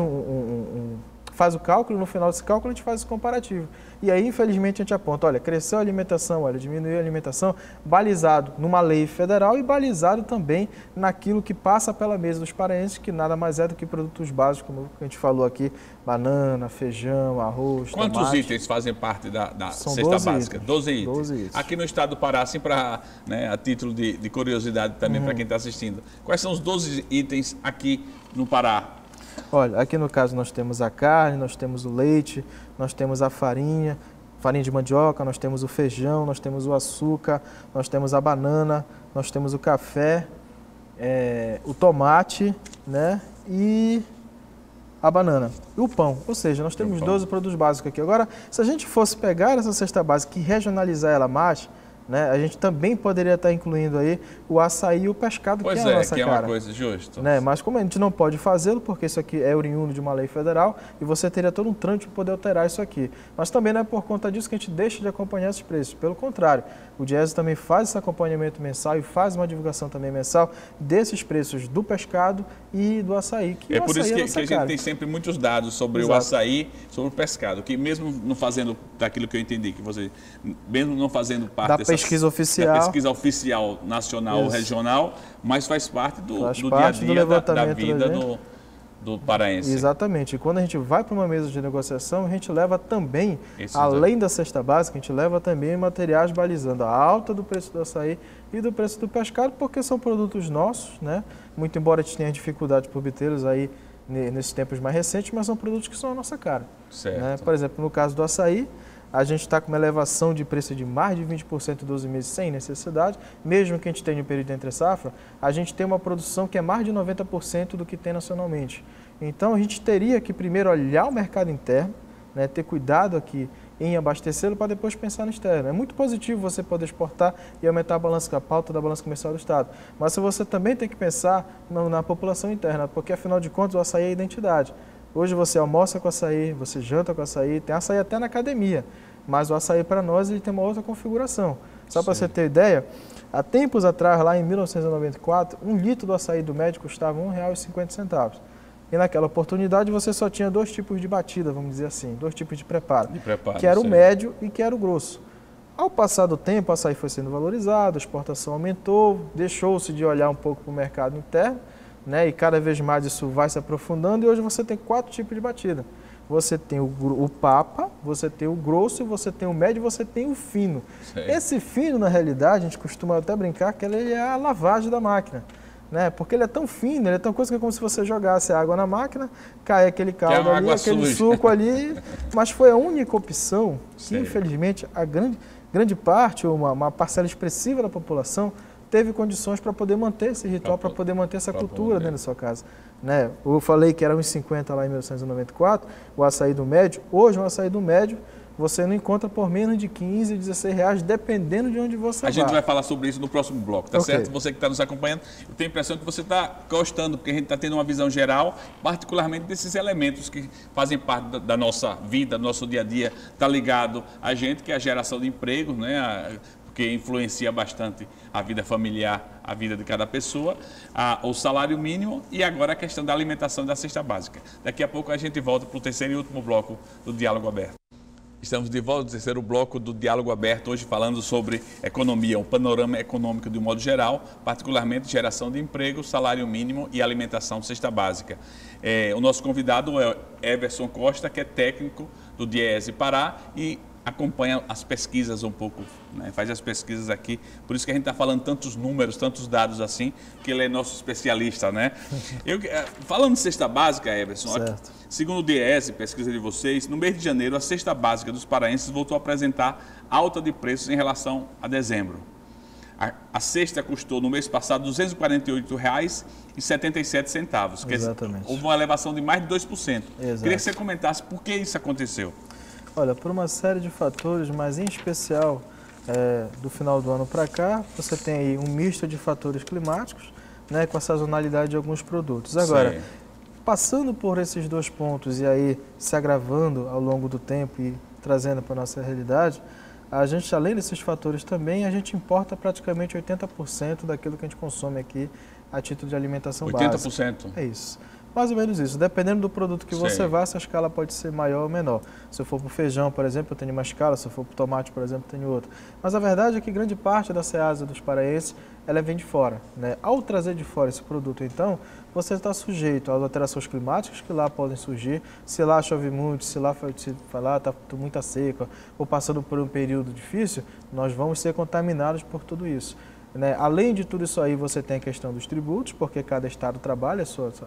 faz o cálculo, no final desse cálculo a gente faz o comparativo. E aí, infelizmente, a gente aponta, olha, cresceu a alimentação, olha, diminuiu a alimentação, balizado numa lei federal e balizado também naquilo que passa pela mesa dos paraenses, que nada mais é do que produtos básicos, como a gente falou aqui, banana, feijão, arroz, Quantos tomate. itens fazem parte da São cesta 12 básica? itens. 12 itens. 12 itens. Aqui no estado do Pará, assim, a título de curiosidade também para quem está assistindo, quais são os 12 itens aqui no Pará? Olha, aqui no caso nós temos a carne, nós temos o leite, nós temos a farinha de mandioca, nós temos o feijão, nós temos o açúcar, nós temos a banana, nós temos o café, o tomate, né, e a banana e o pão. Ou seja, nós temos 12 produtos básicos aqui. Agora, se a gente fosse pegar essa cesta básica e regionalizar ela mais, né, a gente também poderia estar incluindo aí o açaí e o pescado, que é a nossa que é cara. uma coisa justa. Né? Mas como a gente não pode fazê-lo, porque isso aqui é oriundo de uma lei federal, e você teria todo um trâmite para poder alterar isso aqui. Mas também não é por conta disso que a gente deixa de acompanhar esses preços. Pelo contrário, o DIEESE também faz esse acompanhamento mensal e faz uma divulgação também mensal desses preços do pescado e do açaí. Que é por isso que a gente tem sempre muitos dados sobre o açaí, sobre o pescado, que mesmo não fazendo, daquilo que eu entendi, que você, mesmo não fazendo parte da pesquisa oficial nacional ou regional, mas faz parte do dia a dia da vida do paraense. Exatamente. E quando a gente vai para uma mesa de negociação, a gente leva também, além da cesta básica, a gente leva também materiais balizando a alta do preço do açaí e do preço do pescado, porque são produtos nossos, né? Muito embora a gente tenha dificuldade por obtê-los aí nesses tempos mais recentes, mas são produtos que são a nossa cara. Certo. Né? Por exemplo, no caso do açaí, a gente está com uma elevação de preço de mais de 20% em 12 meses sem necessidade, mesmo que a gente tenha um período entre safra, a gente tem uma produção que é mais de 90% do que tem nacionalmente. Então a gente teria que primeiro olhar o mercado interno, né, ter cuidado aqui em abastecê-lo para depois pensar no externo. É muito positivo você poder exportar e aumentar a pauta da balança comercial do Estado, mas você também tem que pensar na população interna, porque afinal de contas o açaí é a identidade. Hoje você almoça com açaí, você janta com açaí, tem açaí até na academia, mas o açaí para nós ele tem uma outra configuração. Só para você ter ideia, há tempos atrás, lá em 1994, 1 litro do açaí do médico custava R$ 1,50. E naquela oportunidade você só tinha 2 tipos de batida, vamos dizer assim, 2 tipos de preparo, que era o médio e que era o grosso. Ao passar do tempo, o açaí foi sendo valorizado, a exportação aumentou, deixou-se de olhar um pouco para o mercado interno, né, e cada vez mais isso vai se aprofundando e hoje você tem 4 tipos de batida. Você tem o papa, você tem o grosso, você tem o médio e você tem o fino. Sim. Esse fino, na realidade, a gente costuma até brincar que ele é a lavagem da máquina. Né? Porque ele é tão fino, ele é tão coisa que é como se você jogasse água na máquina, cai aquele caldo ali, aquele suco ali. Mas foi a única opção que, infelizmente, a grande parte, ou uma parcela expressiva da população, teve condições para poder manter esse ritual, para poder manter essa cultura dentro da sua casa. Né? Eu falei que era 1,50 lá em 1994, o açaí do médio. Hoje, o açaí do médio, você não encontra por menos de 15, 16 reais, dependendo de onde você vai. A gente vai falar sobre isso no próximo bloco, tá certo? Você que está nos acompanhando, eu tenho a impressão que você está gostando, porque a gente está tendo uma visão geral, particularmente desses elementos que fazem parte da nossa vida, do nosso dia a dia, está ligado a gente, que é a geração de empregos, né? Porque influencia bastante a vida familiar, a vida de cada pessoa, o salário mínimo e agora a questão da alimentação e da cesta básica. Daqui a pouco a gente volta para o terceiro e último bloco do Diálogo Aberto. Estamos de volta no terceiro bloco do Diálogo Aberto, hoje falando sobre economia, um panorama econômico de um modo geral, particularmente geração de emprego, salário mínimo e alimentação, cesta básica. O nosso convidado é Everson Costa, que é técnico do DIEESE Pará e acompanha as pesquisas um pouco, né? Faz as pesquisas aqui, por isso que a gente está falando tantos números, tantos dados assim, que ele é nosso especialista, né? Falando de cesta básica, Everson, segundo o DIEESE, pesquisa de vocês, no mês de janeiro, a cesta básica dos paraenses voltou a apresentar alta de preços em relação a dezembro. A cesta custou no mês passado R$ 248,77. Exatamente. Houve uma elevação de mais de 2%. Exato. Queria que você comentasse por que isso aconteceu. Olha, por uma série de fatores, mas em especial do final do ano para cá, você tem aí um misto de fatores climáticos, né, com a sazonalidade de alguns produtos. Agora, passando por esses dois pontos e aí se agravando ao longo do tempo e trazendo para a nossa realidade, a gente, além desses fatores também, a gente importa praticamente 80% daquilo que a gente consome aqui a título de alimentação 80%? básica. É isso. Mais ou menos isso. Dependendo do produto que você vá, essa escala pode ser maior ou menor. Se eu for para o feijão, por exemplo, eu tenho uma escala. Se eu for para o tomate, por exemplo, eu tenho outra. Mas a verdade é que grande parte da ceasa dos paraenses, ela vem de fora, né? Ao trazer de fora esse produto, então, você está sujeito às alterações climáticas que lá podem surgir. Se lá chove muito, se lá está muita seca ou passando por um período difícil, nós vamos ser contaminados por tudo isso. Né? Além de tudo isso aí, você tem a questão dos tributos, porque cada estado trabalha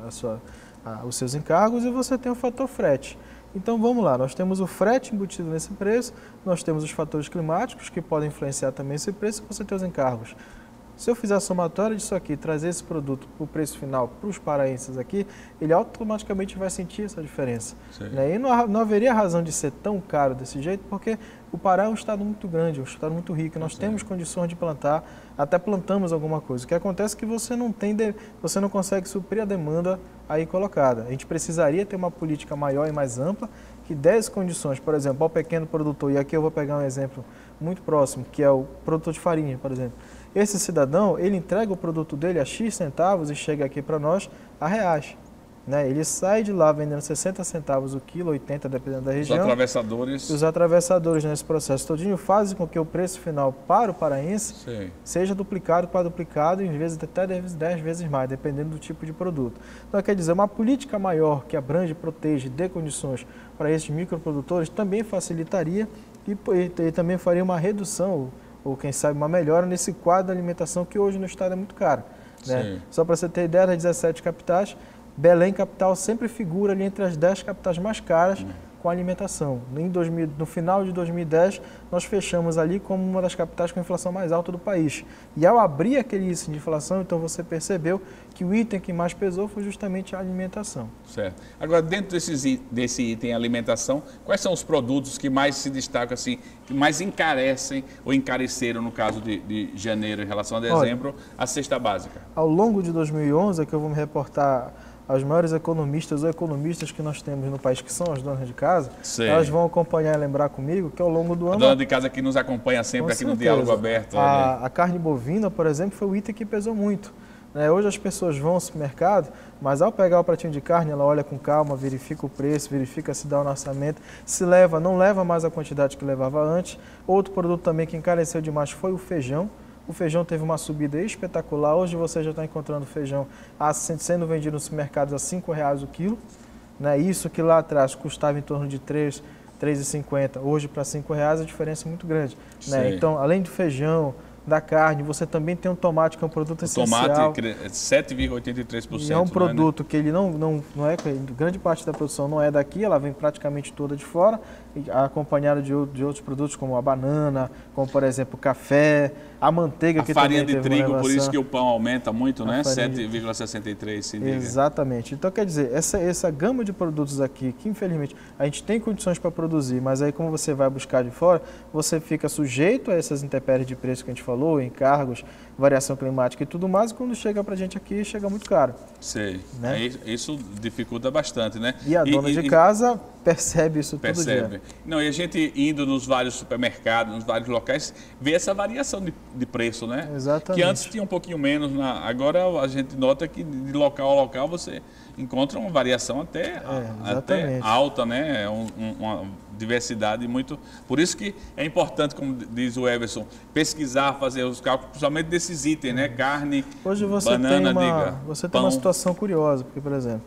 os seus encargos, e você tem o fator frete. Então vamos lá, nós temos o frete embutido nesse preço, nós temos os fatores climáticos que podem influenciar também esse preço, e você tem os encargos. Se eu fizer a somatória disso aqui, trazer esse produto para o preço final para os paraenses aqui, ele automaticamente vai sentir essa diferença. Né? E não haveria razão de ser tão caro desse jeito, porque o Pará é um estado muito grande, é um estado muito rico, nós temos condições de plantar, até plantamos alguma coisa. O que acontece é que você não consegue suprir a demanda aí colocada. A gente precisaria ter uma política maior e mais ampla, que desse condições, por exemplo, ao pequeno produtor, e aqui eu vou pegar um exemplo muito próximo, que é o produtor de farinha, por exemplo. Esse cidadão, ele entrega o produto dele a X centavos e chega aqui para nós a reais. Né? Ele sai de lá vendendo 60 centavos o quilo, 80 dependendo da região. Os atravessadores nesse processo todinho fazem com que o preço final para o paraense seja duplicado, quadruplicado, em vezes até 10 vezes mais, dependendo do tipo de produto. Então, quer dizer, uma política maior que abrange, protege, dê condições para esses microprodutores também facilitaria e também faria uma redução ou quem sabe uma melhora nesse quadro da alimentação que hoje no estado é muito caro. Né? Só para você ter ideia, das 17 capitais, Belém capital sempre figura ali entre as 10 capitais mais caras com alimentação. No final de 2010, nós fechamos ali como uma das capitais com a inflação mais alta do país. E ao abrir aquele índice de inflação, então você percebeu que o item que mais pesou foi justamente a alimentação. Certo. Agora, dentro desse item alimentação, quais são os produtos que mais se destacam, assim, que mais encarecem ou encareceram, no caso de janeiro em relação a dezembro, a cesta básica? Ao longo de 2011, aqui eu vou me reportar aos maiores economistas ou economistas que nós temos no país, que são as donas de casa, elas vão acompanhar e lembrar comigo que ao longo do ano... A dona de casa que nos acompanha sempre aqui no Diálogo Aberto. A carne bovina, por exemplo, foi o item que pesou muito. Hoje as pessoas vão ao supermercado, mas ao pegar o pratinho de carne, ela olha com calma, verifica o preço, verifica se dá o orçamento, se leva, não leva mais a quantidade que levava antes. Outro produto também que encareceu demais foi o feijão. O feijão teve uma subida espetacular. Hoje você já está encontrando feijão sendo vendido nos supermercados a R$ 5,00 o quilo. Isso que lá atrás custava em torno de R$ 3,50, hoje para R$ 5,00 a diferença é muito grande. Então, além do feijão, da carne, você também tem um tomate que é um produto essencial. Tomate 7,83%. E é um produto que ele não é, grande parte da produção não é daqui, ela vem praticamente toda de fora, acompanhada de outros produtos como a banana, como por exemplo o café, a manteiga que também teve uma elevação. A farinha de trigo, por isso que o pão aumenta muito, né? 7,63 se diga. Exatamente. Então quer dizer, essa gama de produtos aqui, que infelizmente a gente tem condições para produzir, mas aí como você vai buscar de fora, você fica sujeito a essas intempéries de preço que a gente falou, encargos, variação climática e tudo mais, e quando chega para a gente aqui, chega muito caro. Sei. Né? Isso dificulta bastante, né? E a dona de casa percebe isso todo dia. Não, e a gente indo nos vários supermercados, nos vários locais, vê essa variação de preço, né? Exatamente. Que antes tinha um pouquinho menos, agora a gente nota que de local a local você encontra uma variação até alta, né? Uma diversidade muito... Por isso que é importante, como diz o Everson, pesquisar, fazer os cálculos, principalmente desses itens, né? Carne, hoje você banana, tem uma situação curiosa, porque, por exemplo,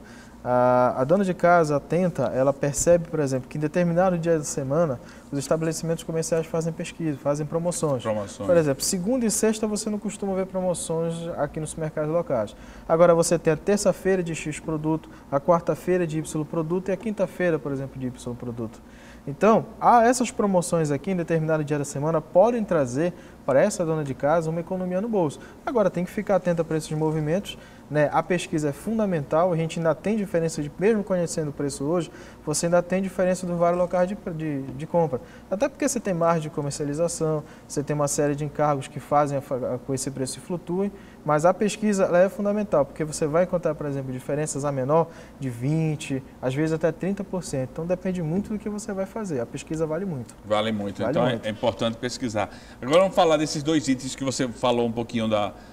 a dona de casa atenta, ela percebe, por exemplo, que em determinado dia da semana, os estabelecimentos comerciais fazem pesquisa, fazem promoções. Por exemplo, segunda e sexta você não costuma ver promoções aqui nos supermercados locais. Agora você tem a terça-feira de X produto, a quarta-feira de Y produto e a quinta-feira, por exemplo, de Y produto. Então, essas promoções aqui em determinado dia da semana podem trazer para essa dona de casa uma economia no bolso. Agora, tem que ficar atenta para esses movimentos, né? A pesquisa é fundamental, a gente ainda tem diferença, mesmo conhecendo o preço hoje, você ainda tem diferença dos vários locais de compra. Até porque você tem margem de comercialização, você tem uma série de encargos que fazem com esse preço flutuem, mas a pesquisa ela é fundamental, porque você vai encontrar, por exemplo, diferenças a menor de 20%, às vezes até 30%. Então depende muito do que você vai fazer. A pesquisa vale muito. Vale muito. Então é importante pesquisar. Agora vamos falar desses dois itens que você falou um pouquinho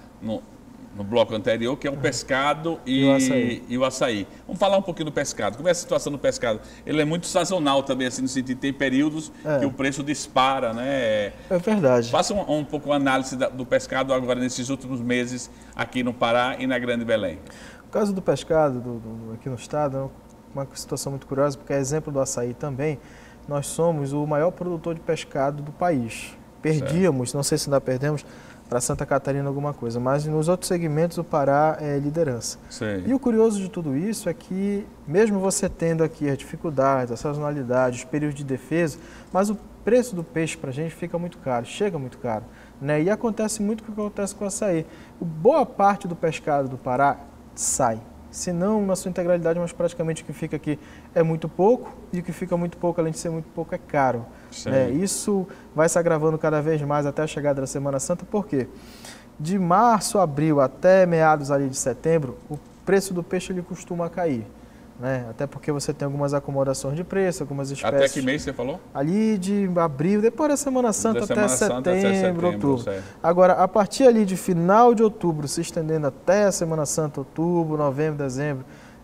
no bloco anterior, que é o pescado e o açaí. Vamos falar um pouquinho do pescado. Como é a situação do pescado? Ele é muito sazonal também, assim, no sentido que tem períodos que o preço dispara, né? É verdade. Faça um pouco a análise do pescado agora nesses últimos meses aqui no Pará e na Grande Belém. O caso do pescado aqui no estado é uma situação muito curiosa, porque é exemplo do açaí também. Nós somos o maior produtor de pescado do país. Perdíamos, não sei se ainda perdemos, para Santa Catarina alguma coisa, mas nos outros segmentos o Pará é liderança. Sim. E o curioso de tudo isso é que, mesmo você tendo aqui as dificuldades, a sazonalidade, os períodos de defesa, mas o preço do peixe para a gente fica muito caro, chega muito caro, né? E acontece muito o que acontece com o açaí. Boa parte do pescado do Pará sai. Se não na sua integralidade, mas praticamente o que fica aqui é muito pouco, e o que fica muito pouco, além de ser muito pouco, é caro. Isso vai se agravando cada vez mais até a chegada da Semana Santa, porque de março, abril até meados ali de setembro, o preço do peixe ele costuma cair. Né? Até porque você tem algumas acomodações de preço, algumas espécies... Até que mês você falou? Ali de abril, depois da Semana Santa até setembro, outubro. Certo. Agora, a partir ali de final de outubro, se estendendo até a Semana Santa, outubro, novembro, dezembro,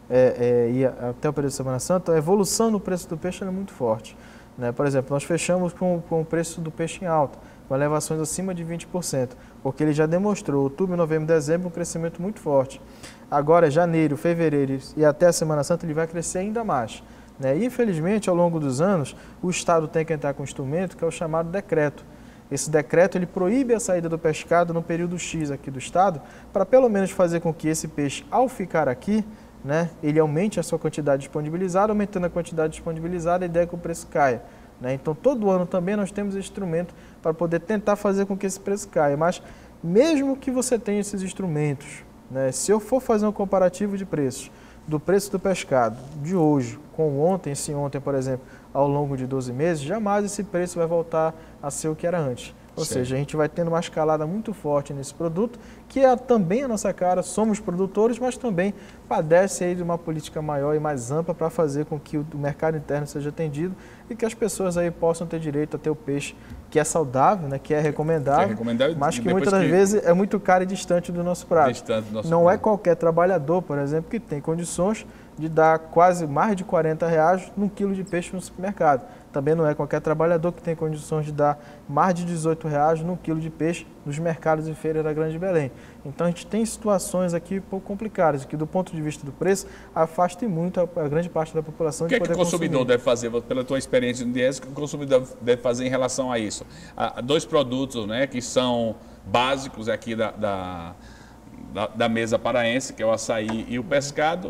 e até o período da Semana Santa, a evolução no preço do peixe é muito forte. Né? Por exemplo, nós fechamos com o preço do peixe em alta, com elevações acima de 20%, porque ele já demonstrou, outubro, novembro, dezembro, um crescimento muito forte. Agora, janeiro, fevereiro e até a Semana Santa, ele vai crescer ainda mais. Né? E, infelizmente, ao longo dos anos, o Estado tem que entrar com um instrumento que é o chamado decreto. Esse decreto ele proíbe a saída do pescado no período X aqui do Estado, para pelo menos fazer com que esse peixe, ao ficar aqui, né, ele aumente a sua quantidade disponibilizada, aumentando a quantidade disponibilizada, a ideia é que o preço caia. Né? Então, todo ano também nós temos esse instrumento para poder tentar fazer com que esse preço caia. Mas, mesmo que você tenha esses instrumentos, né, se eu for fazer um comparativo de preços, do preço do pescado de hoje com ontem, se ontem, por exemplo, ao longo de 12 meses, jamais esse preço vai voltar a ser o que era antes. Ou seja, a gente vai tendo uma escalada muito forte nesse produto, que é também a nossa cara, somos produtores, mas também padece aí de uma política maior e mais ampla para fazer com que o mercado interno seja atendido e que as pessoas aí possam ter direito a ter o peixe que é saudável, né, que é recomendável, mas que muitas das vezes é muito caro e distante do nosso prato. Não é qualquer trabalhador, por exemplo, que tem condições de dar quase mais de R$40 num quilo de peixe no supermercado. também não é qualquer trabalhador que tem condições de dar mais de R$18 no quilo de peixe nos mercados e feiras da Grande Belém. Então a gente tem situações aqui um pouco complicadas, que do ponto de vista do preço, afastem muito a grande parte da população de poder consumir. O que o consumidor deve fazer, pela tua experiência no Diese, o que o consumidor deve fazer em relação a isso? Há dois produtos, né, que são básicos aqui da mesa paraense, que é o açaí e o pescado.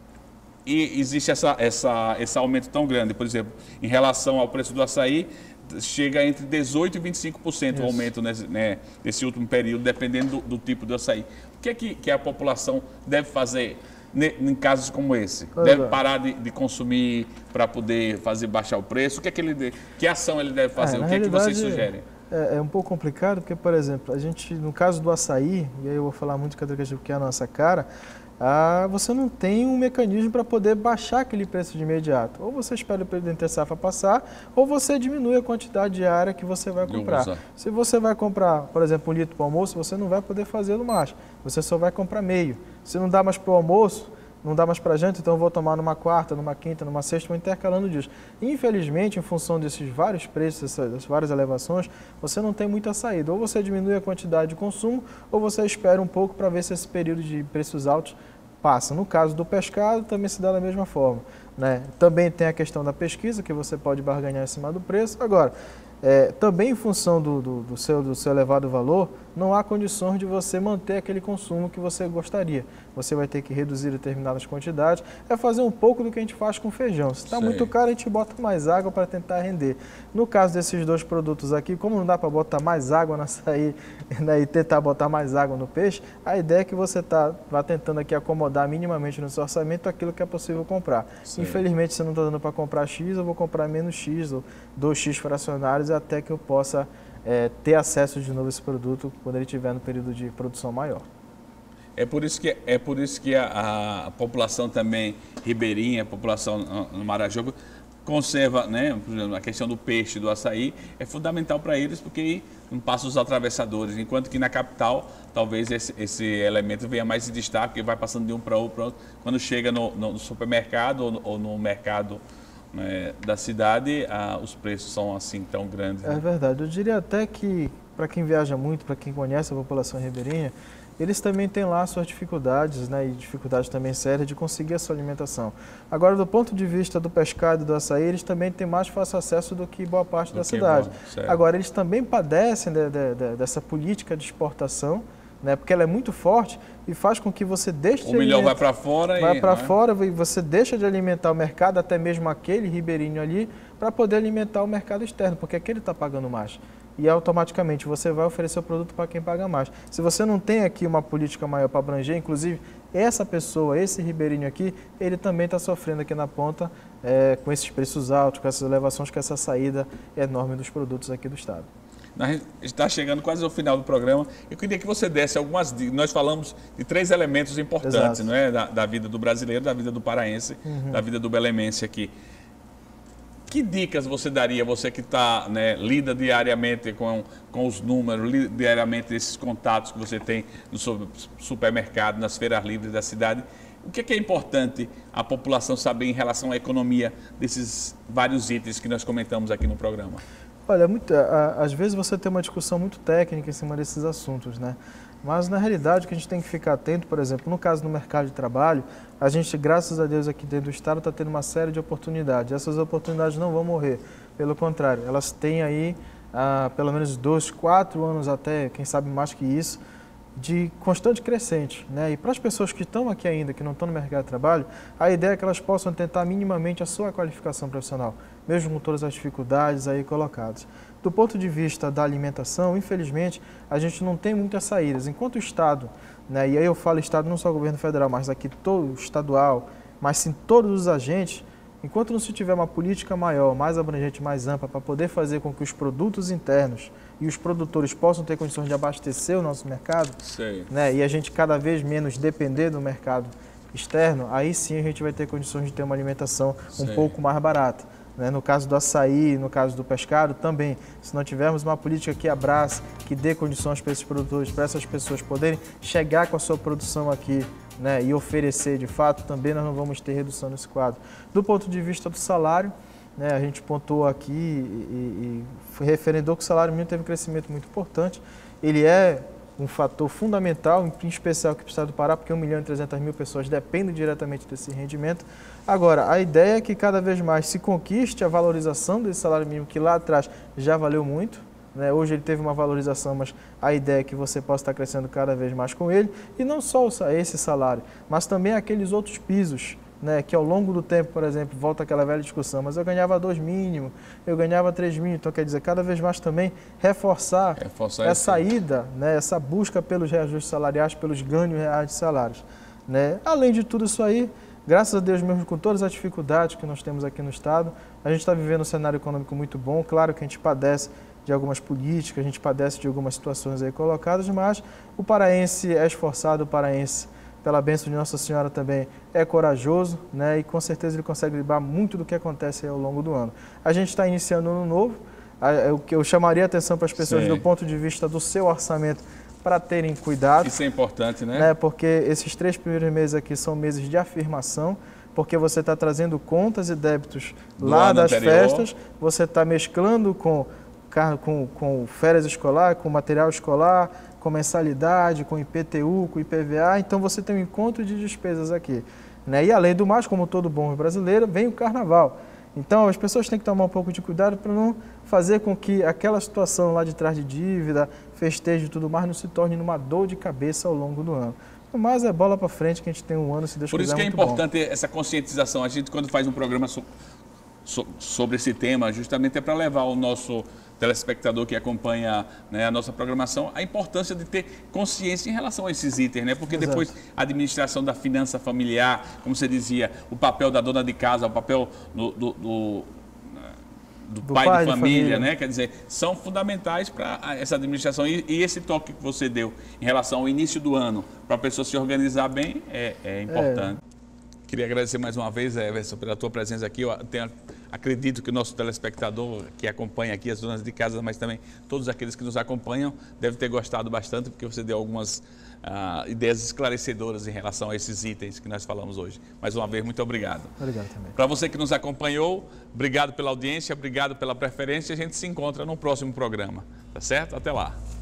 E existe esse aumento tão grande, por exemplo, em relação ao preço do açaí, chega entre 18% e 25% o aumento nesse último período, dependendo do tipo de açaí. O que a população deve fazer em casos como esse? Deve parar de consumir para poder baixar o preço? Que ação ele deve fazer? O que vocês sugerem? É um pouco complicado, porque, por exemplo, a gente, no caso do açaí, e aí eu vou falar muito que é a nossa cara, você não tem um mecanismo para poder baixar aquele preço de imediato. Ou você espera o período entre safra passar, ou você diminui a quantidade diária que você vai comprar. Se você vai comprar, por exemplo, 1 litro para o almoço, você não vai poder fazê-lo mais. Você só vai comprar meio. Se não dá mais para o almoço, não dá mais para janta, então eu vou tomar numa quarta, numa quinta, numa sexta, vou intercalando dias. Infelizmente, em função desses vários preços, dessas várias elevações, você não tem muita saída. Ou você diminui a quantidade de consumo, ou você espera um pouco para ver se esse período de preços altos passa. No caso do pescado, também se dá da mesma forma, né? Também tem a questão da pesquisa, que você pode barganhar em cima do preço. Agora, também em função do seu elevado valor, não há condições de você manter aquele consumo que você gostaria. Você vai ter que reduzir determinadas quantidades, fazer um pouco do que a gente faz com feijão. Se está muito caro, a gente bota mais água para tentar render. No caso desses dois produtos aqui, como não dá para botar mais água no açaí, né, e tentar botar mais água no peixe, a ideia é que você vá tentando aqui acomodar minimamente no seu orçamento aquilo que é possível comprar. Sim. Infelizmente, se não está dando para comprar X, eu vou comprar menos X ou 2X fracionários até que eu possa ter acesso de novo a esse produto quando ele estiver no período de produção maior. É por isso que a população também ribeirinha, a população no Marajoara, conserva, né, a questão do peixe, do açaí, é fundamental para eles, porque não passa os atravessadores, enquanto que na capital, talvez esse elemento venha mais de destaque, porque vai passando de um para outro, quando chega no supermercado ou no mercado, né, da cidade, os preços são assim tão grandes. Né? É verdade, eu diria até que, para quem viaja muito, para quem conhece a população ribeirinha, eles também têm lá suas dificuldades, né, e dificuldades também sérias de conseguir a sua alimentação. Agora, do ponto de vista do pescado e do açaí, eles também têm mais fácil acesso do que boa parte da cidade. Agora, eles também padecem dessa política de exportação, né, porque ela é muito forte e faz com que você deixe de milhão vai para fora. E você deixa de alimentar o mercado, até mesmo aquele ribeirinho ali, para poder alimentar o mercado externo, porque aquele está pagando mais. E automaticamente você vai oferecer o produto para quem paga mais. Se você não tem aqui uma política maior para abranger, inclusive essa pessoa, esse ribeirinho aqui, ele também está sofrendo aqui na ponta com esses preços altos, com essas elevações, com essa saída enorme dos produtos aqui do estado. A gente está chegando quase ao final do programa. Eu queria que você desse algumas dicas. Nós falamos de 3 elementos importantes, não é? Da vida do brasileiro, da vida do paraense, da vida do belemense aqui. Que dicas você daria, você que está, né, lida diariamente com os números, lida diariamente esses contatos que você tem no supermercado, nas feiras livres da cidade? O que é importante a população saber em relação à economia desses vários itens que nós comentamos aqui no programa? Olha, às vezes você tem uma discussão muito técnica em cima desses assuntos, né? Mas, na realidade, o que a gente tem que ficar atento, por exemplo, no caso do mercado de trabalho, a gente, graças a Deus, aqui dentro do estado, está tendo uma série de oportunidades. Essas oportunidades não vão morrer, pelo contrário, elas têm aí pelo menos 2, 4 anos até, quem sabe mais que isso, de constante crescente, né? E para as pessoas que estão aqui ainda, que não estão no mercado de trabalho, a ideia é que elas possam tentar minimamente a sua qualificação profissional, mesmo com todas as dificuldades aí colocadas. Do ponto de vista da alimentação, infelizmente, a gente não tem muitas saídas. Enquanto o Estado, né, e aí eu falo Estado não só o governo federal, mas aqui todo estadual, mas sim todos os agentes, enquanto não se tiver uma política maior, mais abrangente, mais ampla, para poder fazer com que os produtos internos e os produtores possam ter condições de abastecer o nosso mercado, né, e a gente cada vez menos depender do mercado externo, aí sim a gente vai ter condições de ter uma alimentação um pouco mais barata. No caso do açaí, no caso do pescado também, se não tivermos uma política que abrace, que dê condições para esses produtores, para essas pessoas poderem chegar com a sua produção aqui, né, e oferecer de fato, também nós não vamos ter redução nesse quadro. Do ponto de vista do salário, né, a gente pontuou aqui e referendou que o salário mínimo teve um crescimento muito importante. Ele é um fator fundamental, em especial aqui para o estado do Pará, porque 1.300.000 pessoas dependem diretamente desse rendimento. Agora, a ideia é que cada vez mais se conquiste a valorização desse salário mínimo, que lá atrás já valeu muito, né? Hoje ele teve uma valorização, mas a ideia é que você possa estar crescendo cada vez mais com ele, e não só esse salário, mas também aqueles outros pisos, né, que ao longo do tempo, por exemplo, volta aquela velha discussão, mas eu ganhava 2 mínimo, eu ganhava 3 mínimo, então quer dizer, cada vez mais também reforçar essa ida, né, essa busca pelos reajustes salariais, pelos ganhos reais de salários, né? Além de tudo isso aí, graças a Deus mesmo com todas as dificuldades que nós temos aqui no estado, a gente está vivendo um cenário econômico muito bom, claro que a gente padece de algumas políticas, a gente padece de algumas situações aí colocadas, mas o paraense é esforçado, o paraense, pela bênção de Nossa Senhora também, é corajoso, né? E com certeza ele consegue livrar muito do que acontece ao longo do ano. A gente está iniciando um ano novo, o que eu chamaria a atenção para as pessoas do ponto de vista do seu orçamento, para terem cuidado. Isso é importante, né? Porque esses 3 primeiros meses aqui são meses de afirmação, porque você está trazendo contas e débitos lá das festas, você está mesclando com férias escolar, com material escolar, com mensalidade, com IPTU, com IPVA, então você tem um encontro de despesas aqui, né? E além do mais, como todo bom brasileiro, vem o carnaval. Então as pessoas têm que tomar um pouco de cuidado para não fazer com que aquela situação lá de trás de dívida, festejo e tudo mais, não se torne numa dor de cabeça ao longo do ano. Mas é bola para frente que a gente tem um ano, se Deus quiser, Por isso que é muito importante essa conscientização. A gente, quando faz um programa sobre esse tema, justamente é para levar o nosso telespectador que acompanha, né, a nossa programação, a importância de ter consciência em relação a esses itens, né? Porque depois a administração da finança familiar, como você dizia, o papel da dona de casa, o papel do pai de família, né? Quer dizer, são fundamentais para essa administração. E esse toque que você deu em relação ao início do ano, para a pessoa se organizar bem, é importante. Queria agradecer mais uma vez, Everson, pela tua presença aqui. Acredito que o nosso telespectador que acompanha aqui, as donas de casa, mas também todos aqueles que nos acompanham, devem ter gostado bastante, porque você deu algumas ideias esclarecedoras em relação a esses itens que nós falamos hoje. Mais uma vez, muito obrigado. Obrigado também. Para você que nos acompanhou, obrigado pela audiência, obrigado pela preferência. A gente se encontra no próximo programa, tá certo? Até lá.